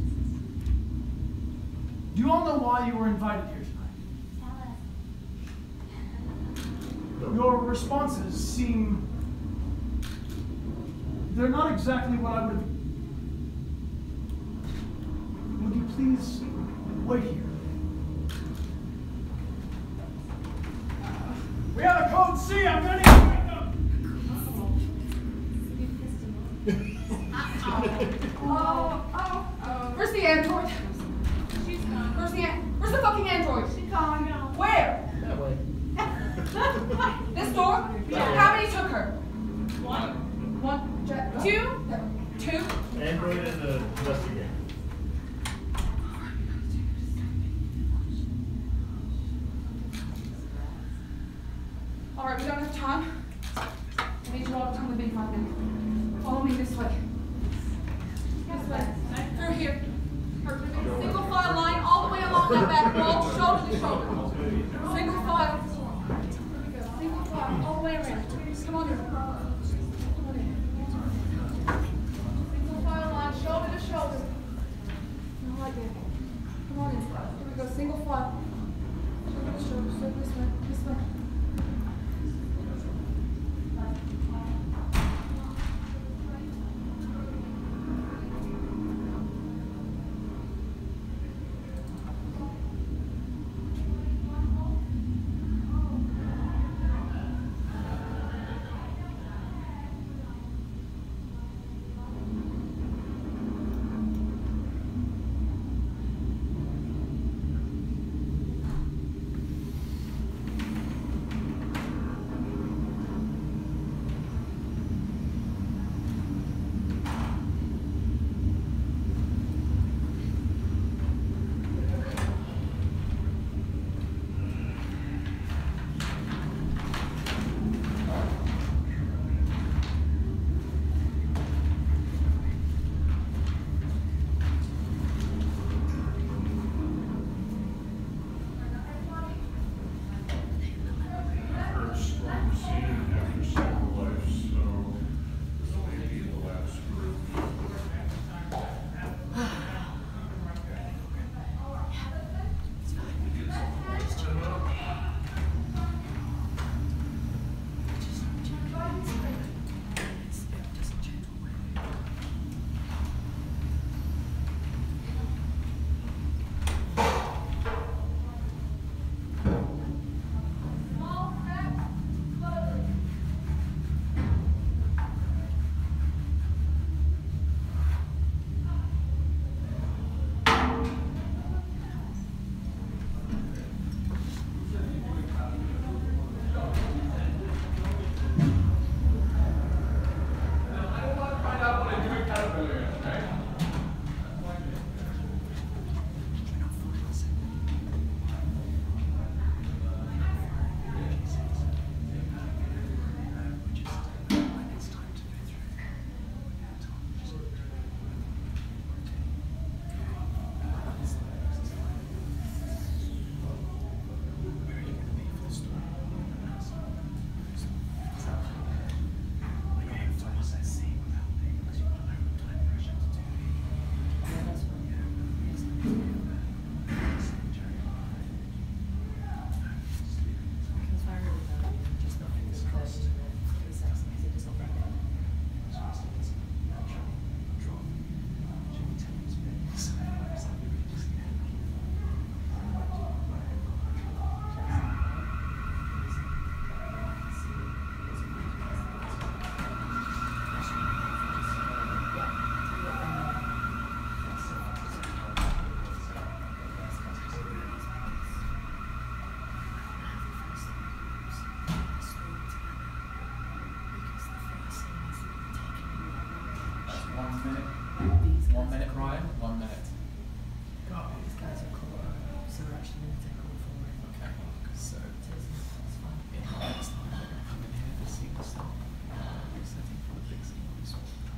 Do you all know why you were invited here tonight? Your responses seem... they're not exactly what I would... Would you please wait here? We have a code C, I'm ready. Where's the android? She's gone. Where's the fucking android? She's gone. Where? That way. This door? Yeah. How many took her? One. Two? Android and the investigator. Alright, we don't have time. I need you all to come with me 5 minutes. Follow me this way. This way. Through here. Single file line all the way along that back wall, shoulder to shoulder. Single file. Single file all the way around. Come on in. Come on in. Single file line, shoulder to shoulder. Not like that. Come on in. Here we go. Single file. Shoulder to shoulder. So this way. This way. 1 minute. 1 minute, Ryan. 1 minute. Copy. These guys are cool, so we're actually going to take over for it. Okay. So, It's fine. in the next time, we're going to come in here to see the stuff. Setting for the big scene. So,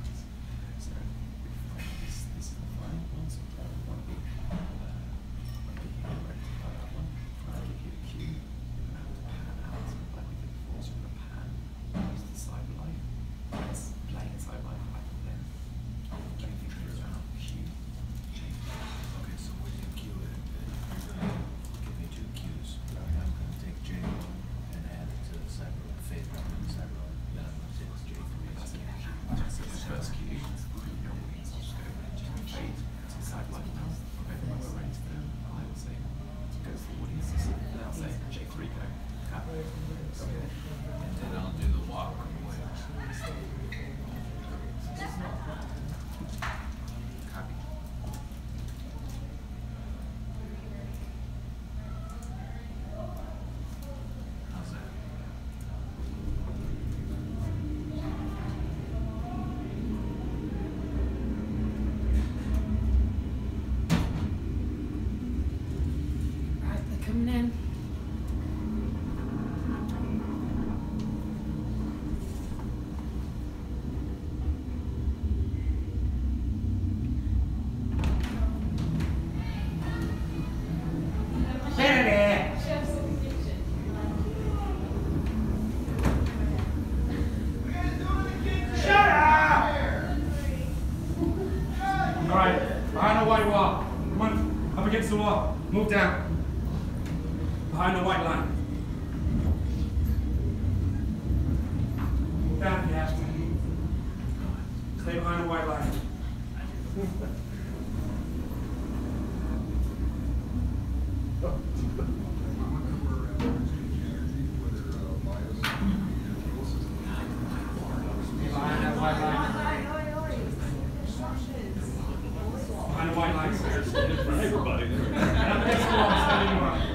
this is the final one. So, I want to be here ready to buy that one. I'll give you a cue. You're going to have to pan out like we did before. So, we're going to pan. Use the side light. Let's play inside my light. Then, do you think there's around cue? Okay, so when you cue it, you're gonna give me 2 cues. I'm gonna take J1 and add it to the cyber fade one in the cyber. Then I'm gonna take J3 as a cue. So the first cue. Just go fade to the side light now. Okay, when we're ready to go, I will say go for audiences. Then I'll say J3 go. Okay. And then I'll do the walk on the way. Copy. How's that? Right, they're coming in. Alright, behind the white wall. Come on, up against the wall. Move down. Behind the white line. Move down if you have to. Stay behind the white line. Stay behind that white line. Behind the white line. Everybody there. Up against the wall, standing around.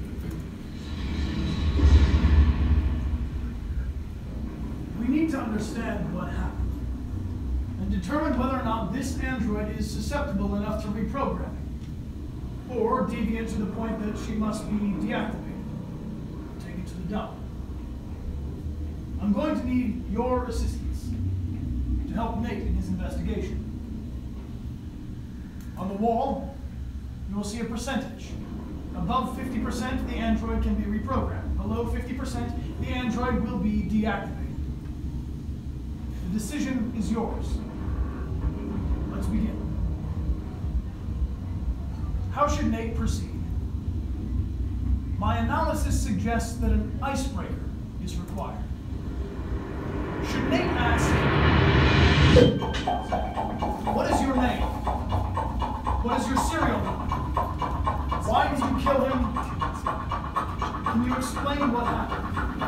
We need to understand what happened and determine whether or not this android is susceptible enough to reprogramming, or deviant to the point that she must be deactivated. Take it to the dump. I'm going to need your assistance to help Nate in his investigation. On the wall, you will see a percentage. Above 50%, the android can be reprogrammed. Below 50%, the android will be deactivated. The decision is yours. Let's begin. How should Nate proceed? My analysis suggests that an icebreaker is required. Should Nate ask, what is your name? What is your serial number? Why did you kill him? Can you explain what happened?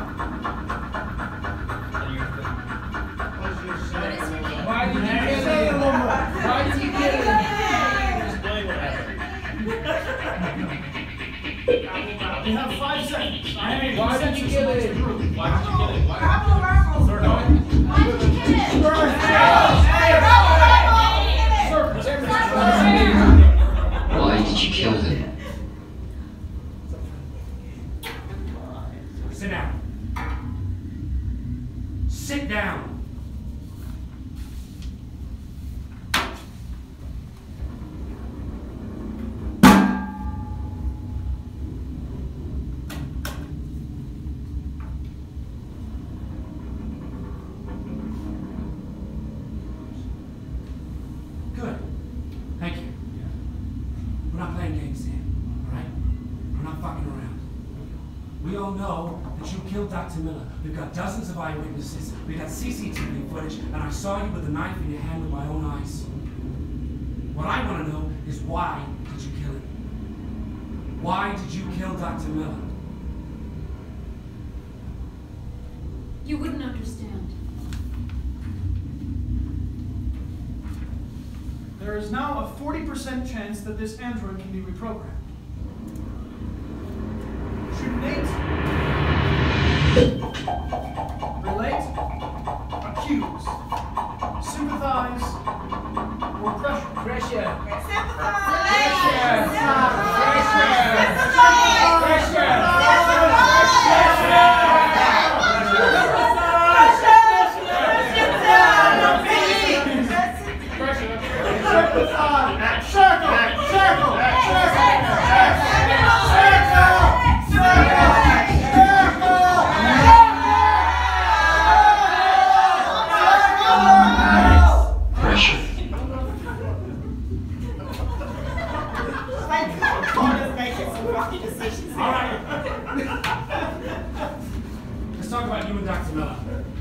Why did you kill him? Why did you kill him? Explain what happened. We have 5 seconds. Why did you kill him? Why did you kill him? Why did you kill him? Why did you kill him? Sit down. Sit down. Good. Thank you. We're not playing games here, all right? We're not fucking around. We all know that you killed Dr. Miller. We've got dozens of eyewitnesses. We got CCTV footage, and I saw you with a knife in your hand with my own eyes. What I want to know is why did you kill him? Why did you kill Dr. Miller? You wouldn't understand. There is now a 40% chance that this android can be reprogrammed. Should Nate relate, accuse, sympathize, Let's talk about you and Dr. Miller.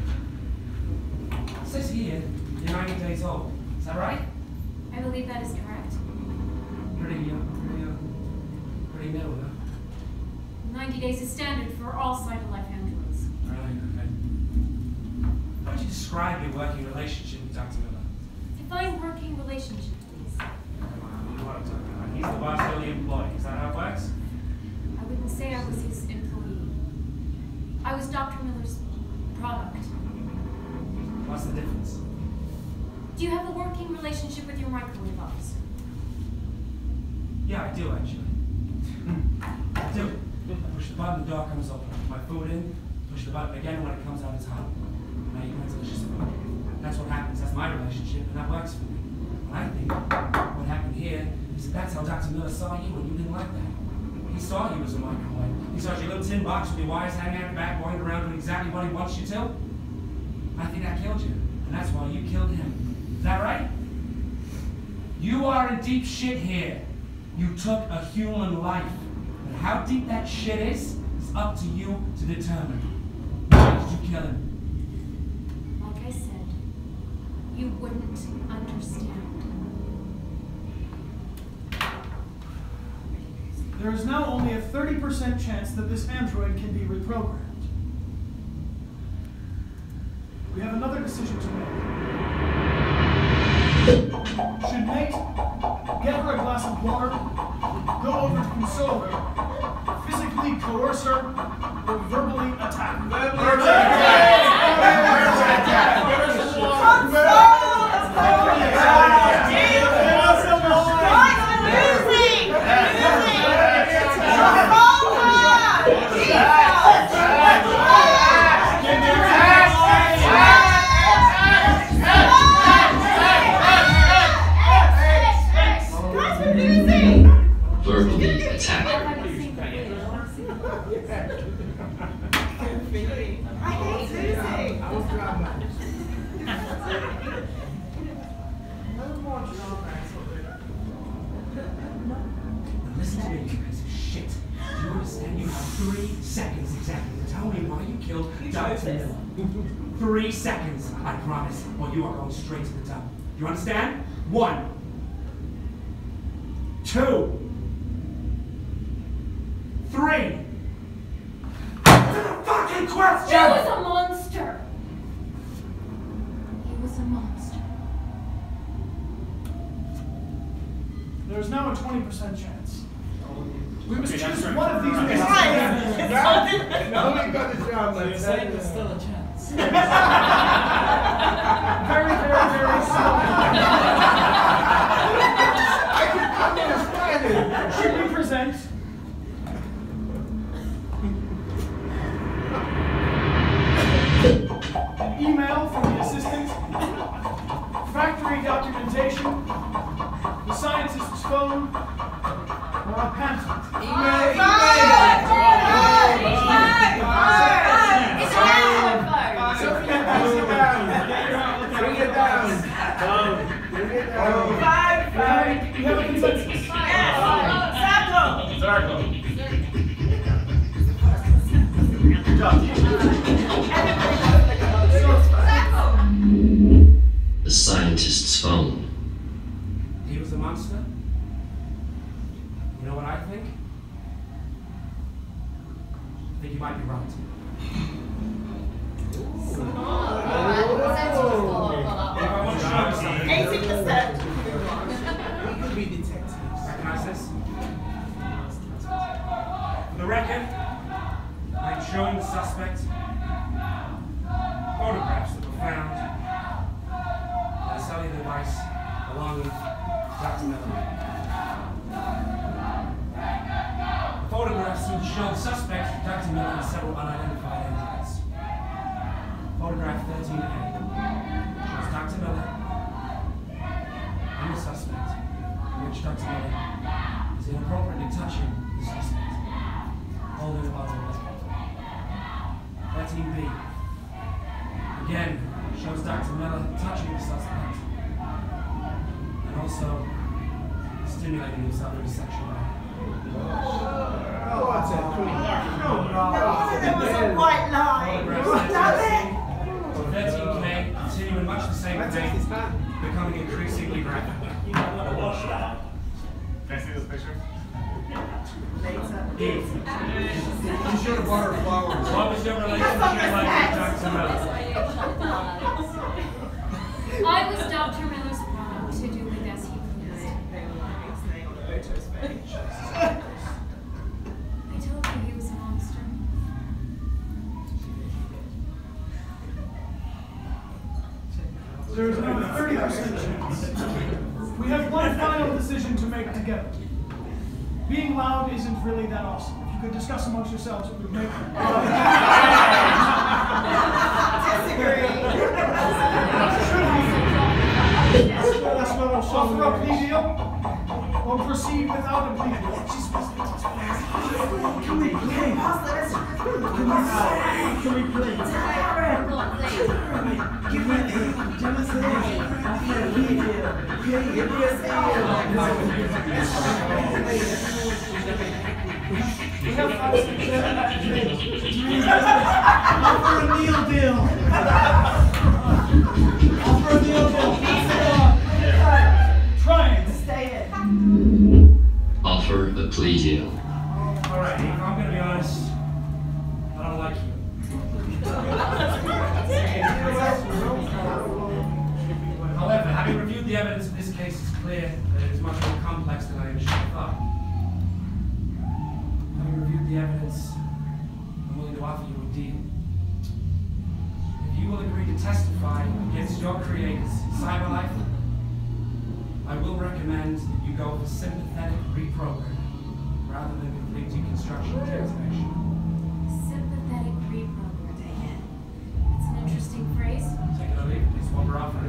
It says here you're 90 days old. Is that right? I believe that is correct. Pretty new, huh? 90 days is standard for all cyber-life androids. Really? Okay. How would you describe your working relationship with Dr. Miller? Define working relationship, please. Come on, you know what I'm talking about. He's the boss, you're the employee. Is that how it works? I wouldn't say I was his employee. I was Dr. Miller's product. What's the difference? Do you have a working relationship with your microwave officer? Yeah, I do actually. I do. I push the button, the door comes open. I put my food in, push the button again when it comes out, it's hot. Now you can delicious food. That's what happens. That's my relationship, and that works for me. And I think what happened here is that that's how Dr. Miller saw you, and you didn't like that. He saw you as a microwave. He saw your little tin box with your wires hanging out the back, going around doing exactly what he wants you to. I think that killed you, and that's why you killed him. Is that right? You are in deep shit here. You took a human life. And how deep that shit is up to you to determine. Why did you kill him? Like I said, you wouldn't understand. There is now only a 30% chance that this android can be reprogrammed. We have another decision to make. Should Nate get her a glass of water, go over to console her, physically coerce her, or verbally attack her? Verbally attack her. I hate Susie. I was drama. Listen to me, you piece of shit. Do you understand? You have 3 seconds exactly to tell me why you killed Dr. Miller. 3 seconds, I promise, or you are going straight to the dump. You understand? 1, 2, 3. Answer the fucking question! He was a monster! He was a monster. There is now a 20% chance. We must Okay, choose that's one of these. No, we got the job, man. You're saying there's still a chance. Very, very, very slow. I can understand it. Should we present an email from the assistant, factory documentation, the scientist's phone, or a pamphlet? Bring it down. You have a consensus. The scientist's phone. He was a monster? You know what I think? I think you might be right. Recognize this? For the record, I'm showing the suspect photographs that were found in a cellular device along with Dr. 13A shows Dr. Miller and the suspect, in which Dr. Miller is inappropriately touching the suspect, holding the bottle of liquor. 13B again shows Dr. Miller touching the suspect and also stimulating himself in a sexual act. What's that? There was a white line. Damn it! 13K continuing much the same thing, becoming increasingly graphic. Can I see this picture? E. You should have bought her flowers. What was your relationship like with Dr. Miller? I was Dr. Miller's pawn to do with as he pleased. I told you he was a monster. There's about a 30% chance. We have one final decision to make together. Being loud isn't really that awesome. If you could discuss amongst yourselves, it would make offer a plea deal or proceed without a plea deal. Can we play? Can we play? Give me we have 5, 6, 7, 8. Offer a meal deal. Offer a meal deal. Try it. Stay in. Offer a plea deal. Alright, I'm gonna be honest. I don't like you. However, having reviewed the evidence in this case, it's clear that it is much more complex than I initially thought. Having reviewed the evidence, I'm willing to offer you a deal. If you will agree to testify against your creators, CyberLife, I will recommend that you go for sympathetic reprogramming rather than complete deconstruction and transformation. Sympathetic reprogramming. It's an interesting phrase. Take it or leave it. It's what we're offering.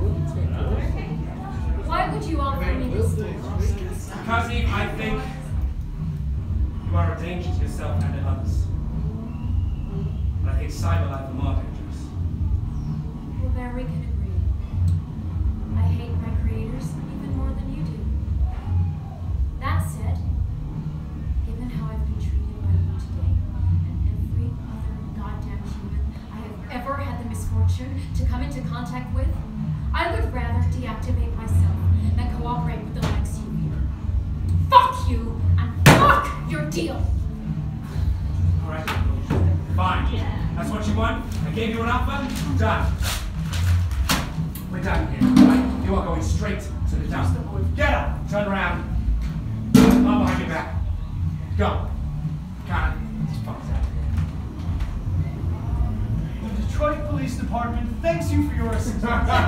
Why would you offer me this deal? Because Eve, I think you are a danger to yourself and to others. But I think CyberLife are more dangerous. Well, there we can agree. I hate my creators even more than you do. That said, given how I've been treated by you today, and every other goddamn human I have ever had the misfortune to come into contact with, I would rather deactivate myself than cooperate with the likes you here. Fuck you, and fuck your deal! Alright. Fine. That's what you want? I gave you an offer? Done. We're done here, right? You are going straight to the dump. Get up! Turn around. Arm behind your back. Go. Got it. Fuck that. The Detroit Police Department thanks you for your assistance.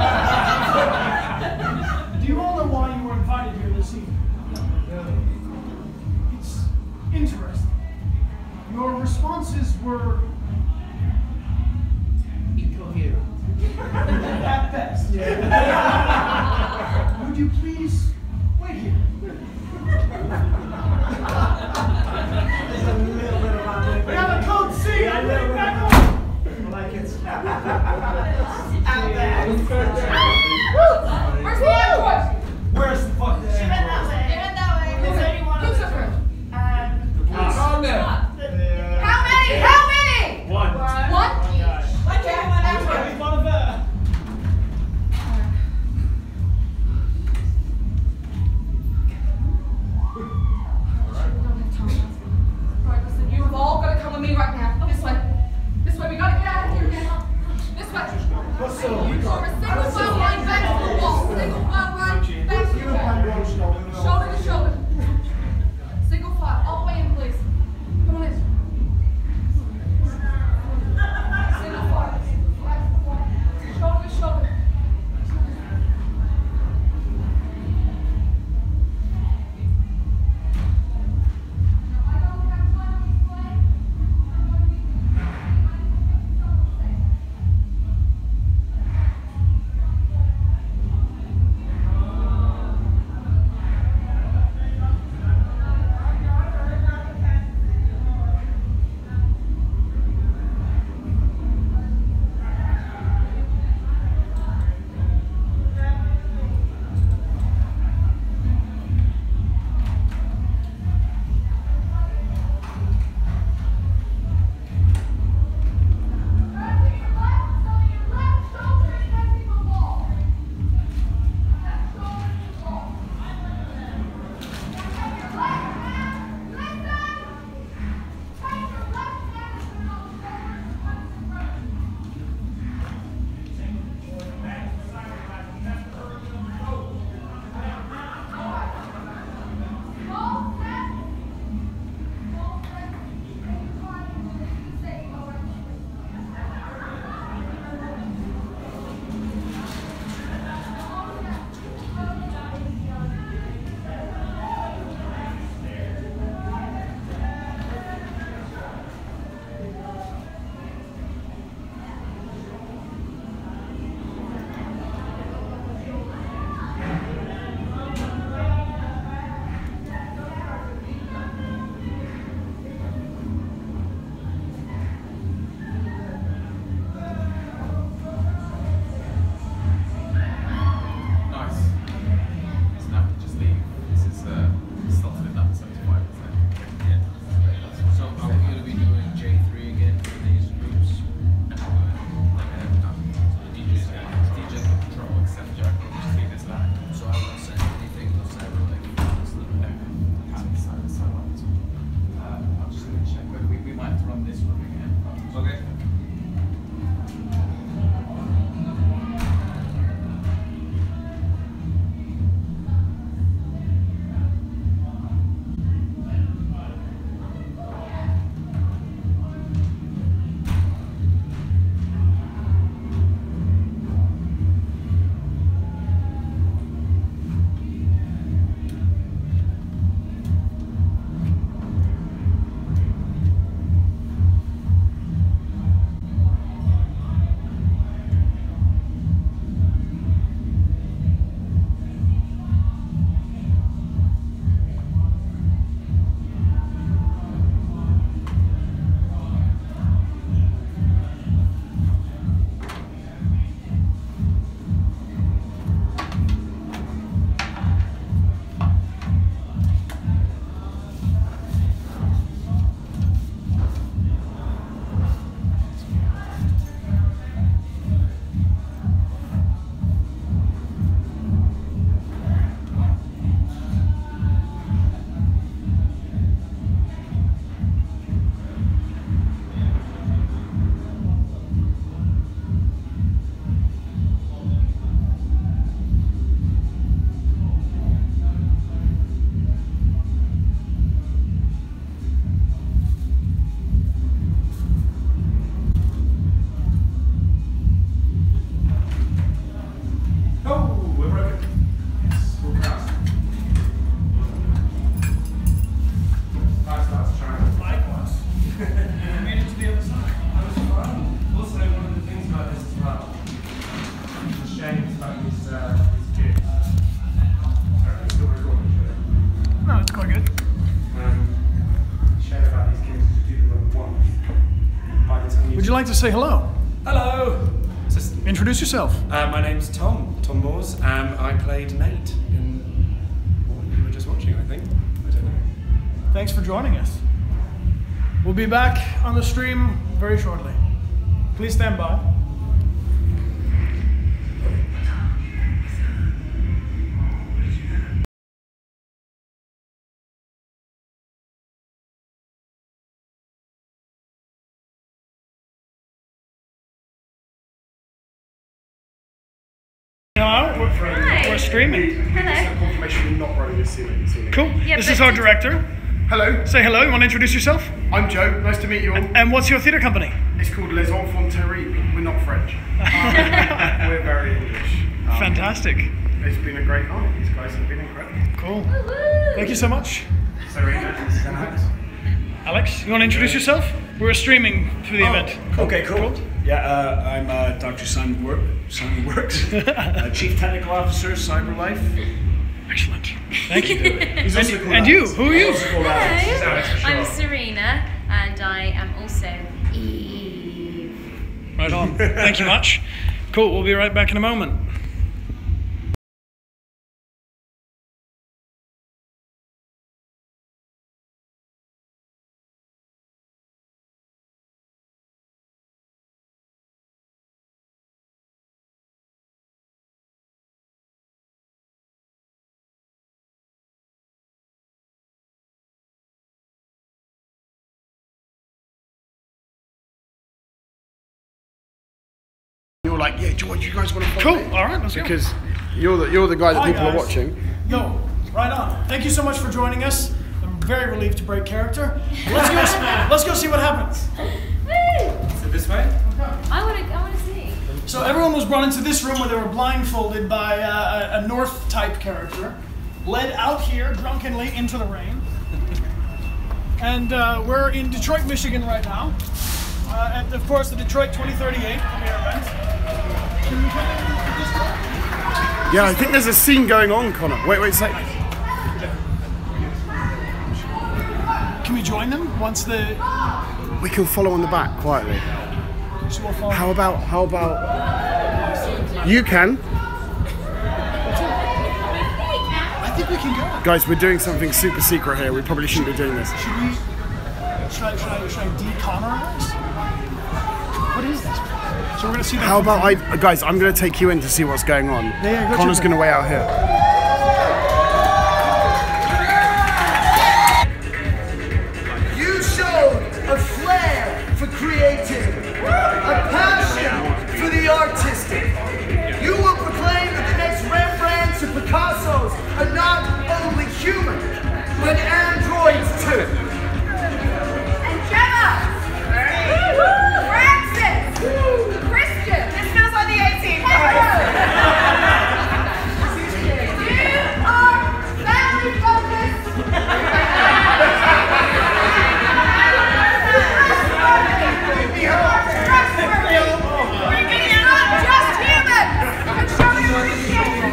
Do you all know why you were invited here this evening? It's interesting. Your responses were incoherent. at best. Would you please wait here? We have a code C. I'm getting back on. Like it's Where's the android? Where's the fuck? She went that way. They went that way. There's only one. Who took her? Calm down. How many? How many? One. One? Okay, one android. One of that. Right, listen, you have all got to come with me right now. This way. This way. We got to get out of here now. This way. What's For a single file line back to the wall. Single file line back to the wall. Shoulder to shoulder. Single file. All the way in, please. Come on in. Single file. Shoulder to shoulder. you like to say hello? Hello. Introduce yourself. My name's Tom Moores. I played Nate in what you were just watching, I think. I don't know. Thanks for joining us. We'll be back on the stream very shortly. Please stand by. We're streaming. Hello. Confirmation you're not running this scene. Cool. Yeah, This is our director. Hello. Say hello. You want to introduce yourself? I'm Joe. Nice to meet you all. And what's your theatre company? It's called Les Enfants Terribles. We're not French. We're very English. Fantastic. It's been a great night. These guys have been incredible. Cool. Thank you so much. Serena, Alex, you want to introduce yourself? We're streaming through the event. Okay, cool. Yeah, I'm Dr. Simon Works, Chief Technical Officer, CyberLife. Excellent. Thank you. And you? Who are you? Hello, I'm Serena, and I am also Eve. Right on. Thank you much. Cool. We'll be right back in a moment. You're like, yeah, do you guys want to follow me? Cool. All right, let's go. Because you're the guy that Hi, people are guys. watching. Yo, right on. Thank you so much for joining us. I'm very relieved to break character. Let's go see what happens. Is it this way? I want to see. So everyone was brought into this room where they were blindfolded by a North type character, led out here drunkenly into the rain. And we're in Detroit, Michigan right now. At, of course, the Detroit 2038 premiere event. Yeah, I think there's a scene going on, Connor. Wait a sec. Can we join them once the... We can follow on the back quietly. So we'll follow. How about you can? I think we can go. Guys, we're doing something super secret here. We probably shouldn't be doing this. Should I de-Connorize? What is this? So we're gonna see that. How about guys? I'm gonna take you in to see what's going on. Yeah, go Connor's check it. gonna wait out here. You showed a flair for creativity, a passion for the artistic. You will proclaim that the next Rembrandts or Picassos are not only human, but androids too. And Gemma! Francis! Christian! This feels like the 18th. You are family focused. You are trustworthy. You're not just human. And show me what you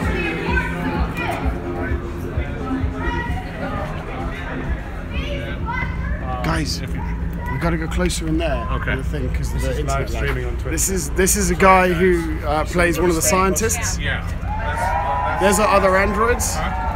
Guys, we got to go closer in there. Okay. The thing because the This is internet live streaming on Twitch. This is a guy who plays one of the scientists. Yeah. There's our other androids.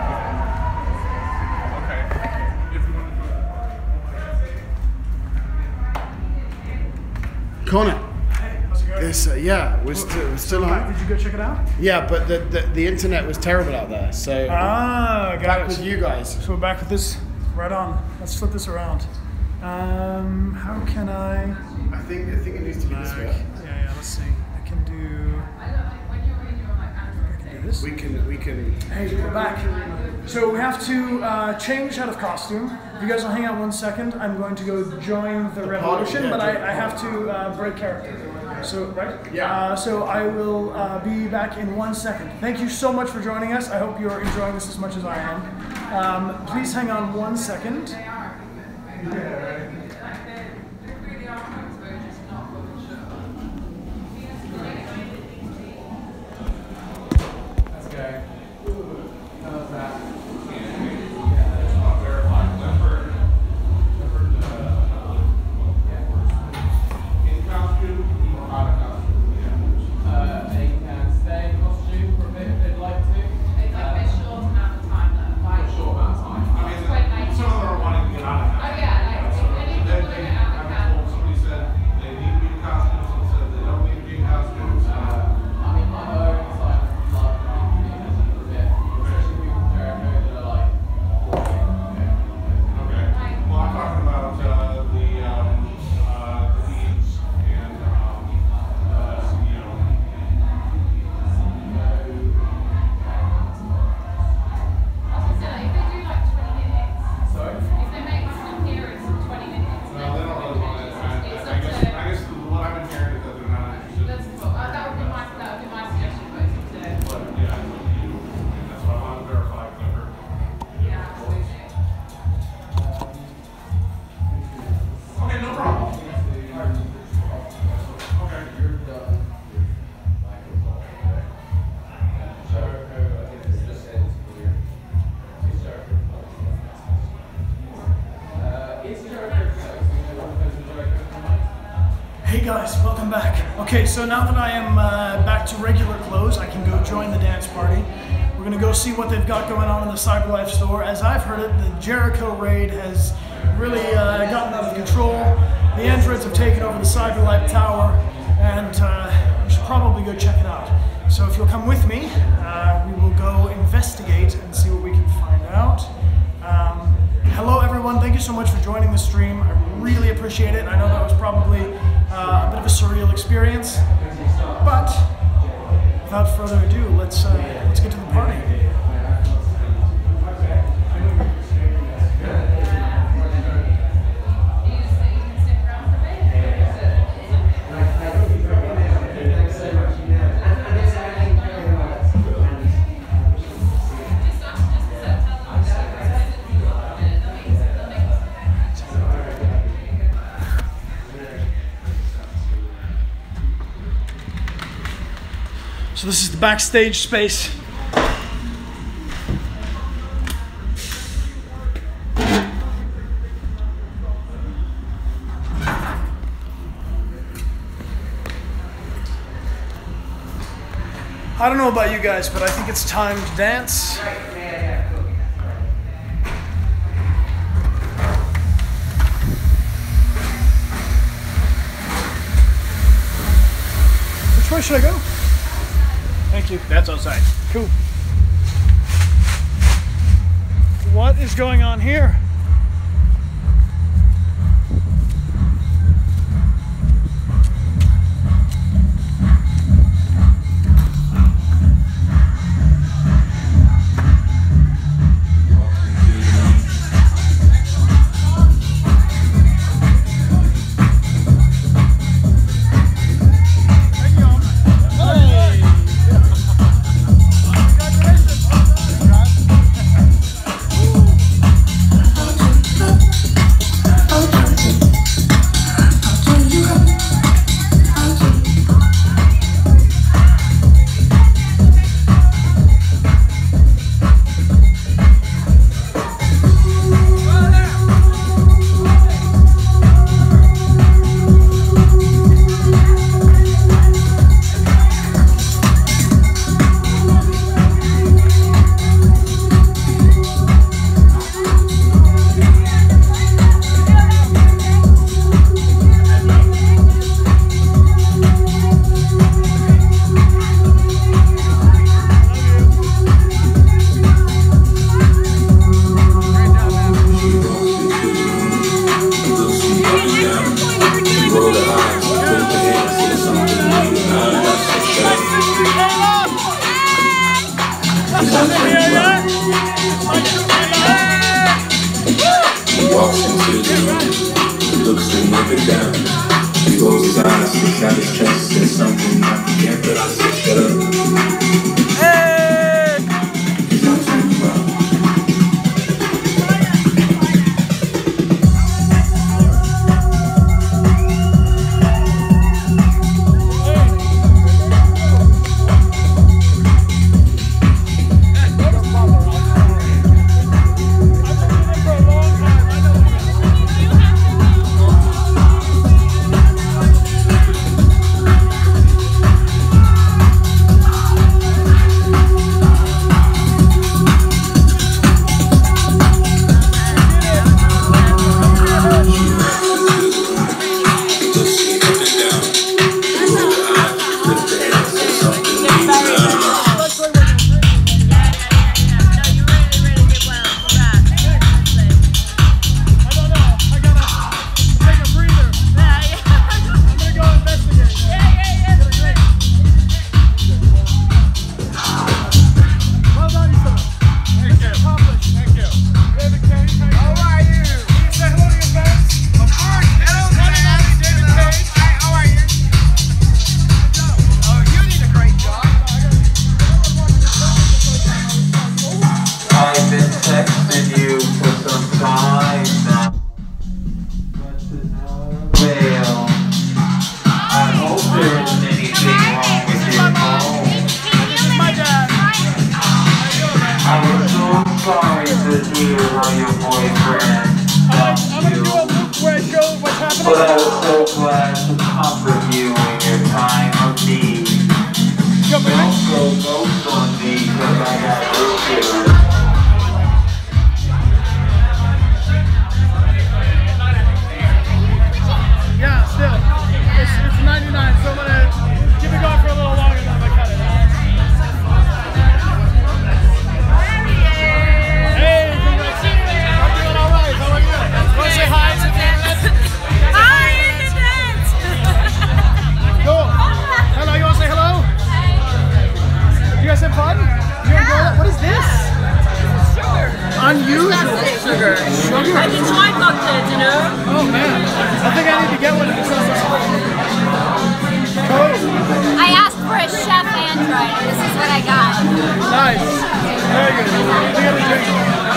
Connor. This, yeah, we're still on. Did you go check it out? Yeah, but the internet was terrible out there, so Got back it. with you guys. So we're back with this. Right on. Let's flip this around. How can I? I think it needs to be this way. Yeah. Let's see. I can do this. We can. Hey, we're back. So we have to change out of costume. If you guys will hang out 1 second, I'm going to go join the revolution, but I have to break character. So, right? Yeah. So I will be back in 1 second. Thank you so much for joining us. I hope you're enjoying this as much as I am. Please hang on 1 second. guys, welcome back. Okay, so now that I am back to regular clothes, I can go join the dance party. We're gonna go see what they've got going on in the CyberLife store. As I've heard it, the Jericho raid has really gotten out of control. The androids have taken over the CyberLife tower, and we should probably go check it out. So if you'll come with me, we will go investigate and see what we can find out. Hello everyone, thank you so much for joining the stream. I really appreciate it. I know that was probably a bit of a surreal experience, but without further ado, let's get to the party. So this is the backstage space. I don't know about you guys, but I think it's time to dance. Which way should I go? Thank you. That's outside. Cool. What is going on here? sorry to hear how your boyfriend left you. where I show what's happening? But I was so glad to comfort you in your time of need. Come in. Don't go ghost on me, cause I got issues. Yeah, still. It's 99, so I'm gonna keep it going for a little longer than I'm gonna cut it out. Hey, I'm doing alright. How are you? Want to say hi to the internet? Hi, internet! Cool. Hello, you want to say hello? You guys have fun? You enjoy it? What is this? Sugar. Unusual. Sugar. Sugar. I can try cocktails, you know? Oh man. I think I need to get one of these. Cool. I asked for a chef android, and this is what I got. Nice. Very good. You get a drink.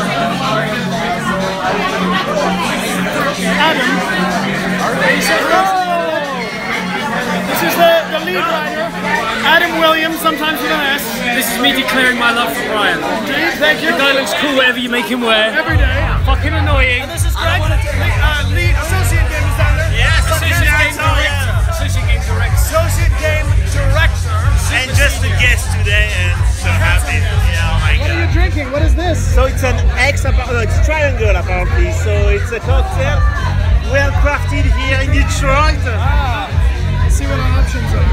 Adam. He said hello. This is the lead writer, Adam Williams, sometimes with an S. This is me declaring my love for Brian. Thank you. The guy looks cool whatever you make him wear. Every day. Fucking annoying. And this is Greg, lead associate game designer. Yes, associate game director. Associate game director. Associate game director. And just a guest today, and so happy. Yeah, oh my What God. are you drinking? What is this? So it's an it's triangle apparently. So it's a cocktail well crafted here in Detroit. Ah, let's see what our options are.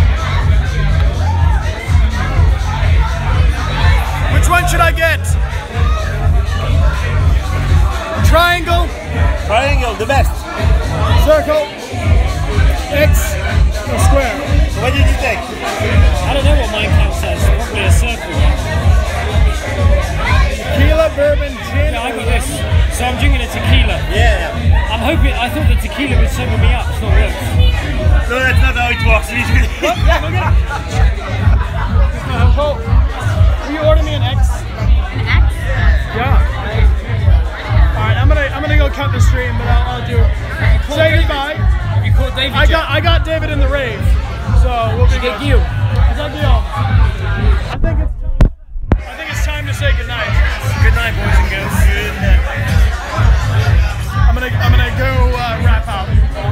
Which one should I get? Triangle. Triangle, the best. Circle. X. Or square. So what did you take? I don't know what mine counts as. Probably a circle. Tequila, bourbon, gin. Yeah, I got this. So I'm drinking a tequila. Yeah. I thought the tequila would sober me up. It's not works. No, that's not how it works usually. What? Yeah, go get it. Will you order me an X? An X? Yeah. Alright, I'm gonna go cut the stream, but I'll do it. Say goodbye. Have you called David? I got David in the rave, so we'll be good. Deal. Good deal. I think it's time to say goodnight. Good night, boys and girls. Good night. I'm gonna go wrap out.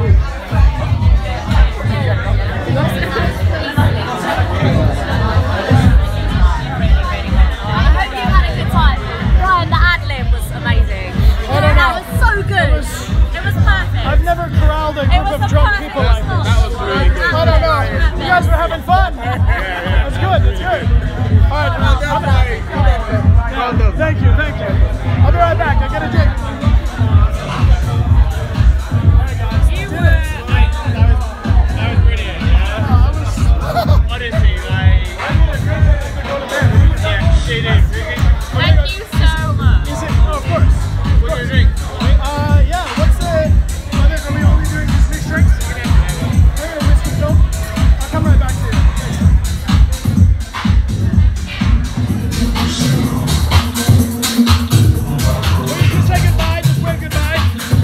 I hope you had a good time. Brian, the ad-lib was amazing. I don't know. That was so good. It was perfect. I've never corralled a group of drunk people like this. That was really good. I don't know. You guys were having fun. That's good. That's good. All right. Thank you. Thank you. I'll be right back. I get a drink. Thank you so much. Is it? Oh, of course. What's your drink? Yeah. What's the? Are we only doing just mixed drinks? Maybe a whiskey soap. I'll come right back to you. Will you just say goodbye? Just wave goodbye.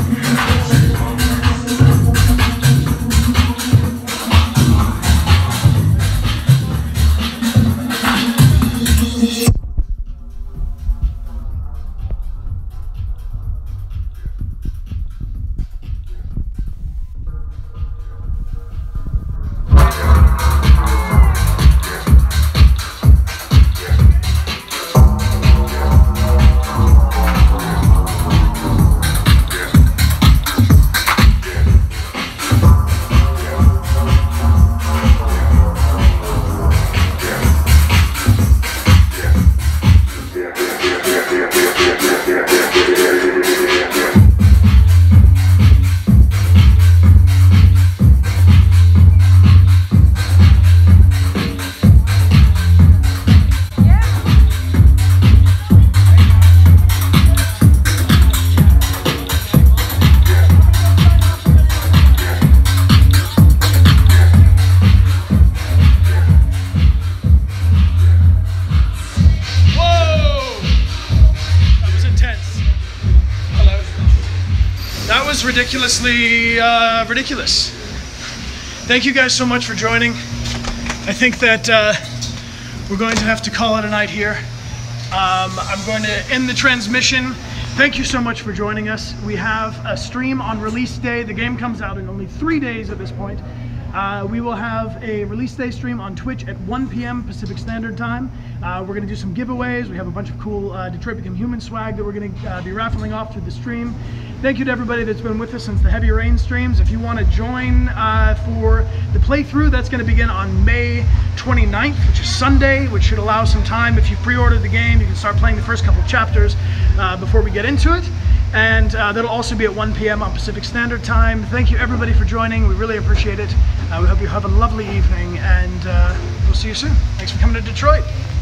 Ridiculously ridiculous. Thank you guys so much for joining. I think that we're going to have to call it a night here. I'm going to end the transmission. Thank you so much for joining us. We have a stream on release day. The game comes out in only 3 days at this point. We will have a release day stream on Twitch at 1 p.m. Pacific Standard Time. We're going to do some giveaways. We have a bunch of cool Detroit Become Human swag that we're going to be raffling off through the stream. Thank you to everybody that's been with us since the Heavy Rain streams. If you want to join for the playthrough, that's going to begin on May 29th, which is Sunday, which should allow some time. If you pre-ordered the game, you can start playing the first couple chapters before we get into it. And that'll also be at 1 p.m. on Pacific Standard Time. Thank you everybody for joining. We really appreciate it. We hope you have a lovely evening, and we'll see you soon. Thanks for coming to Detroit.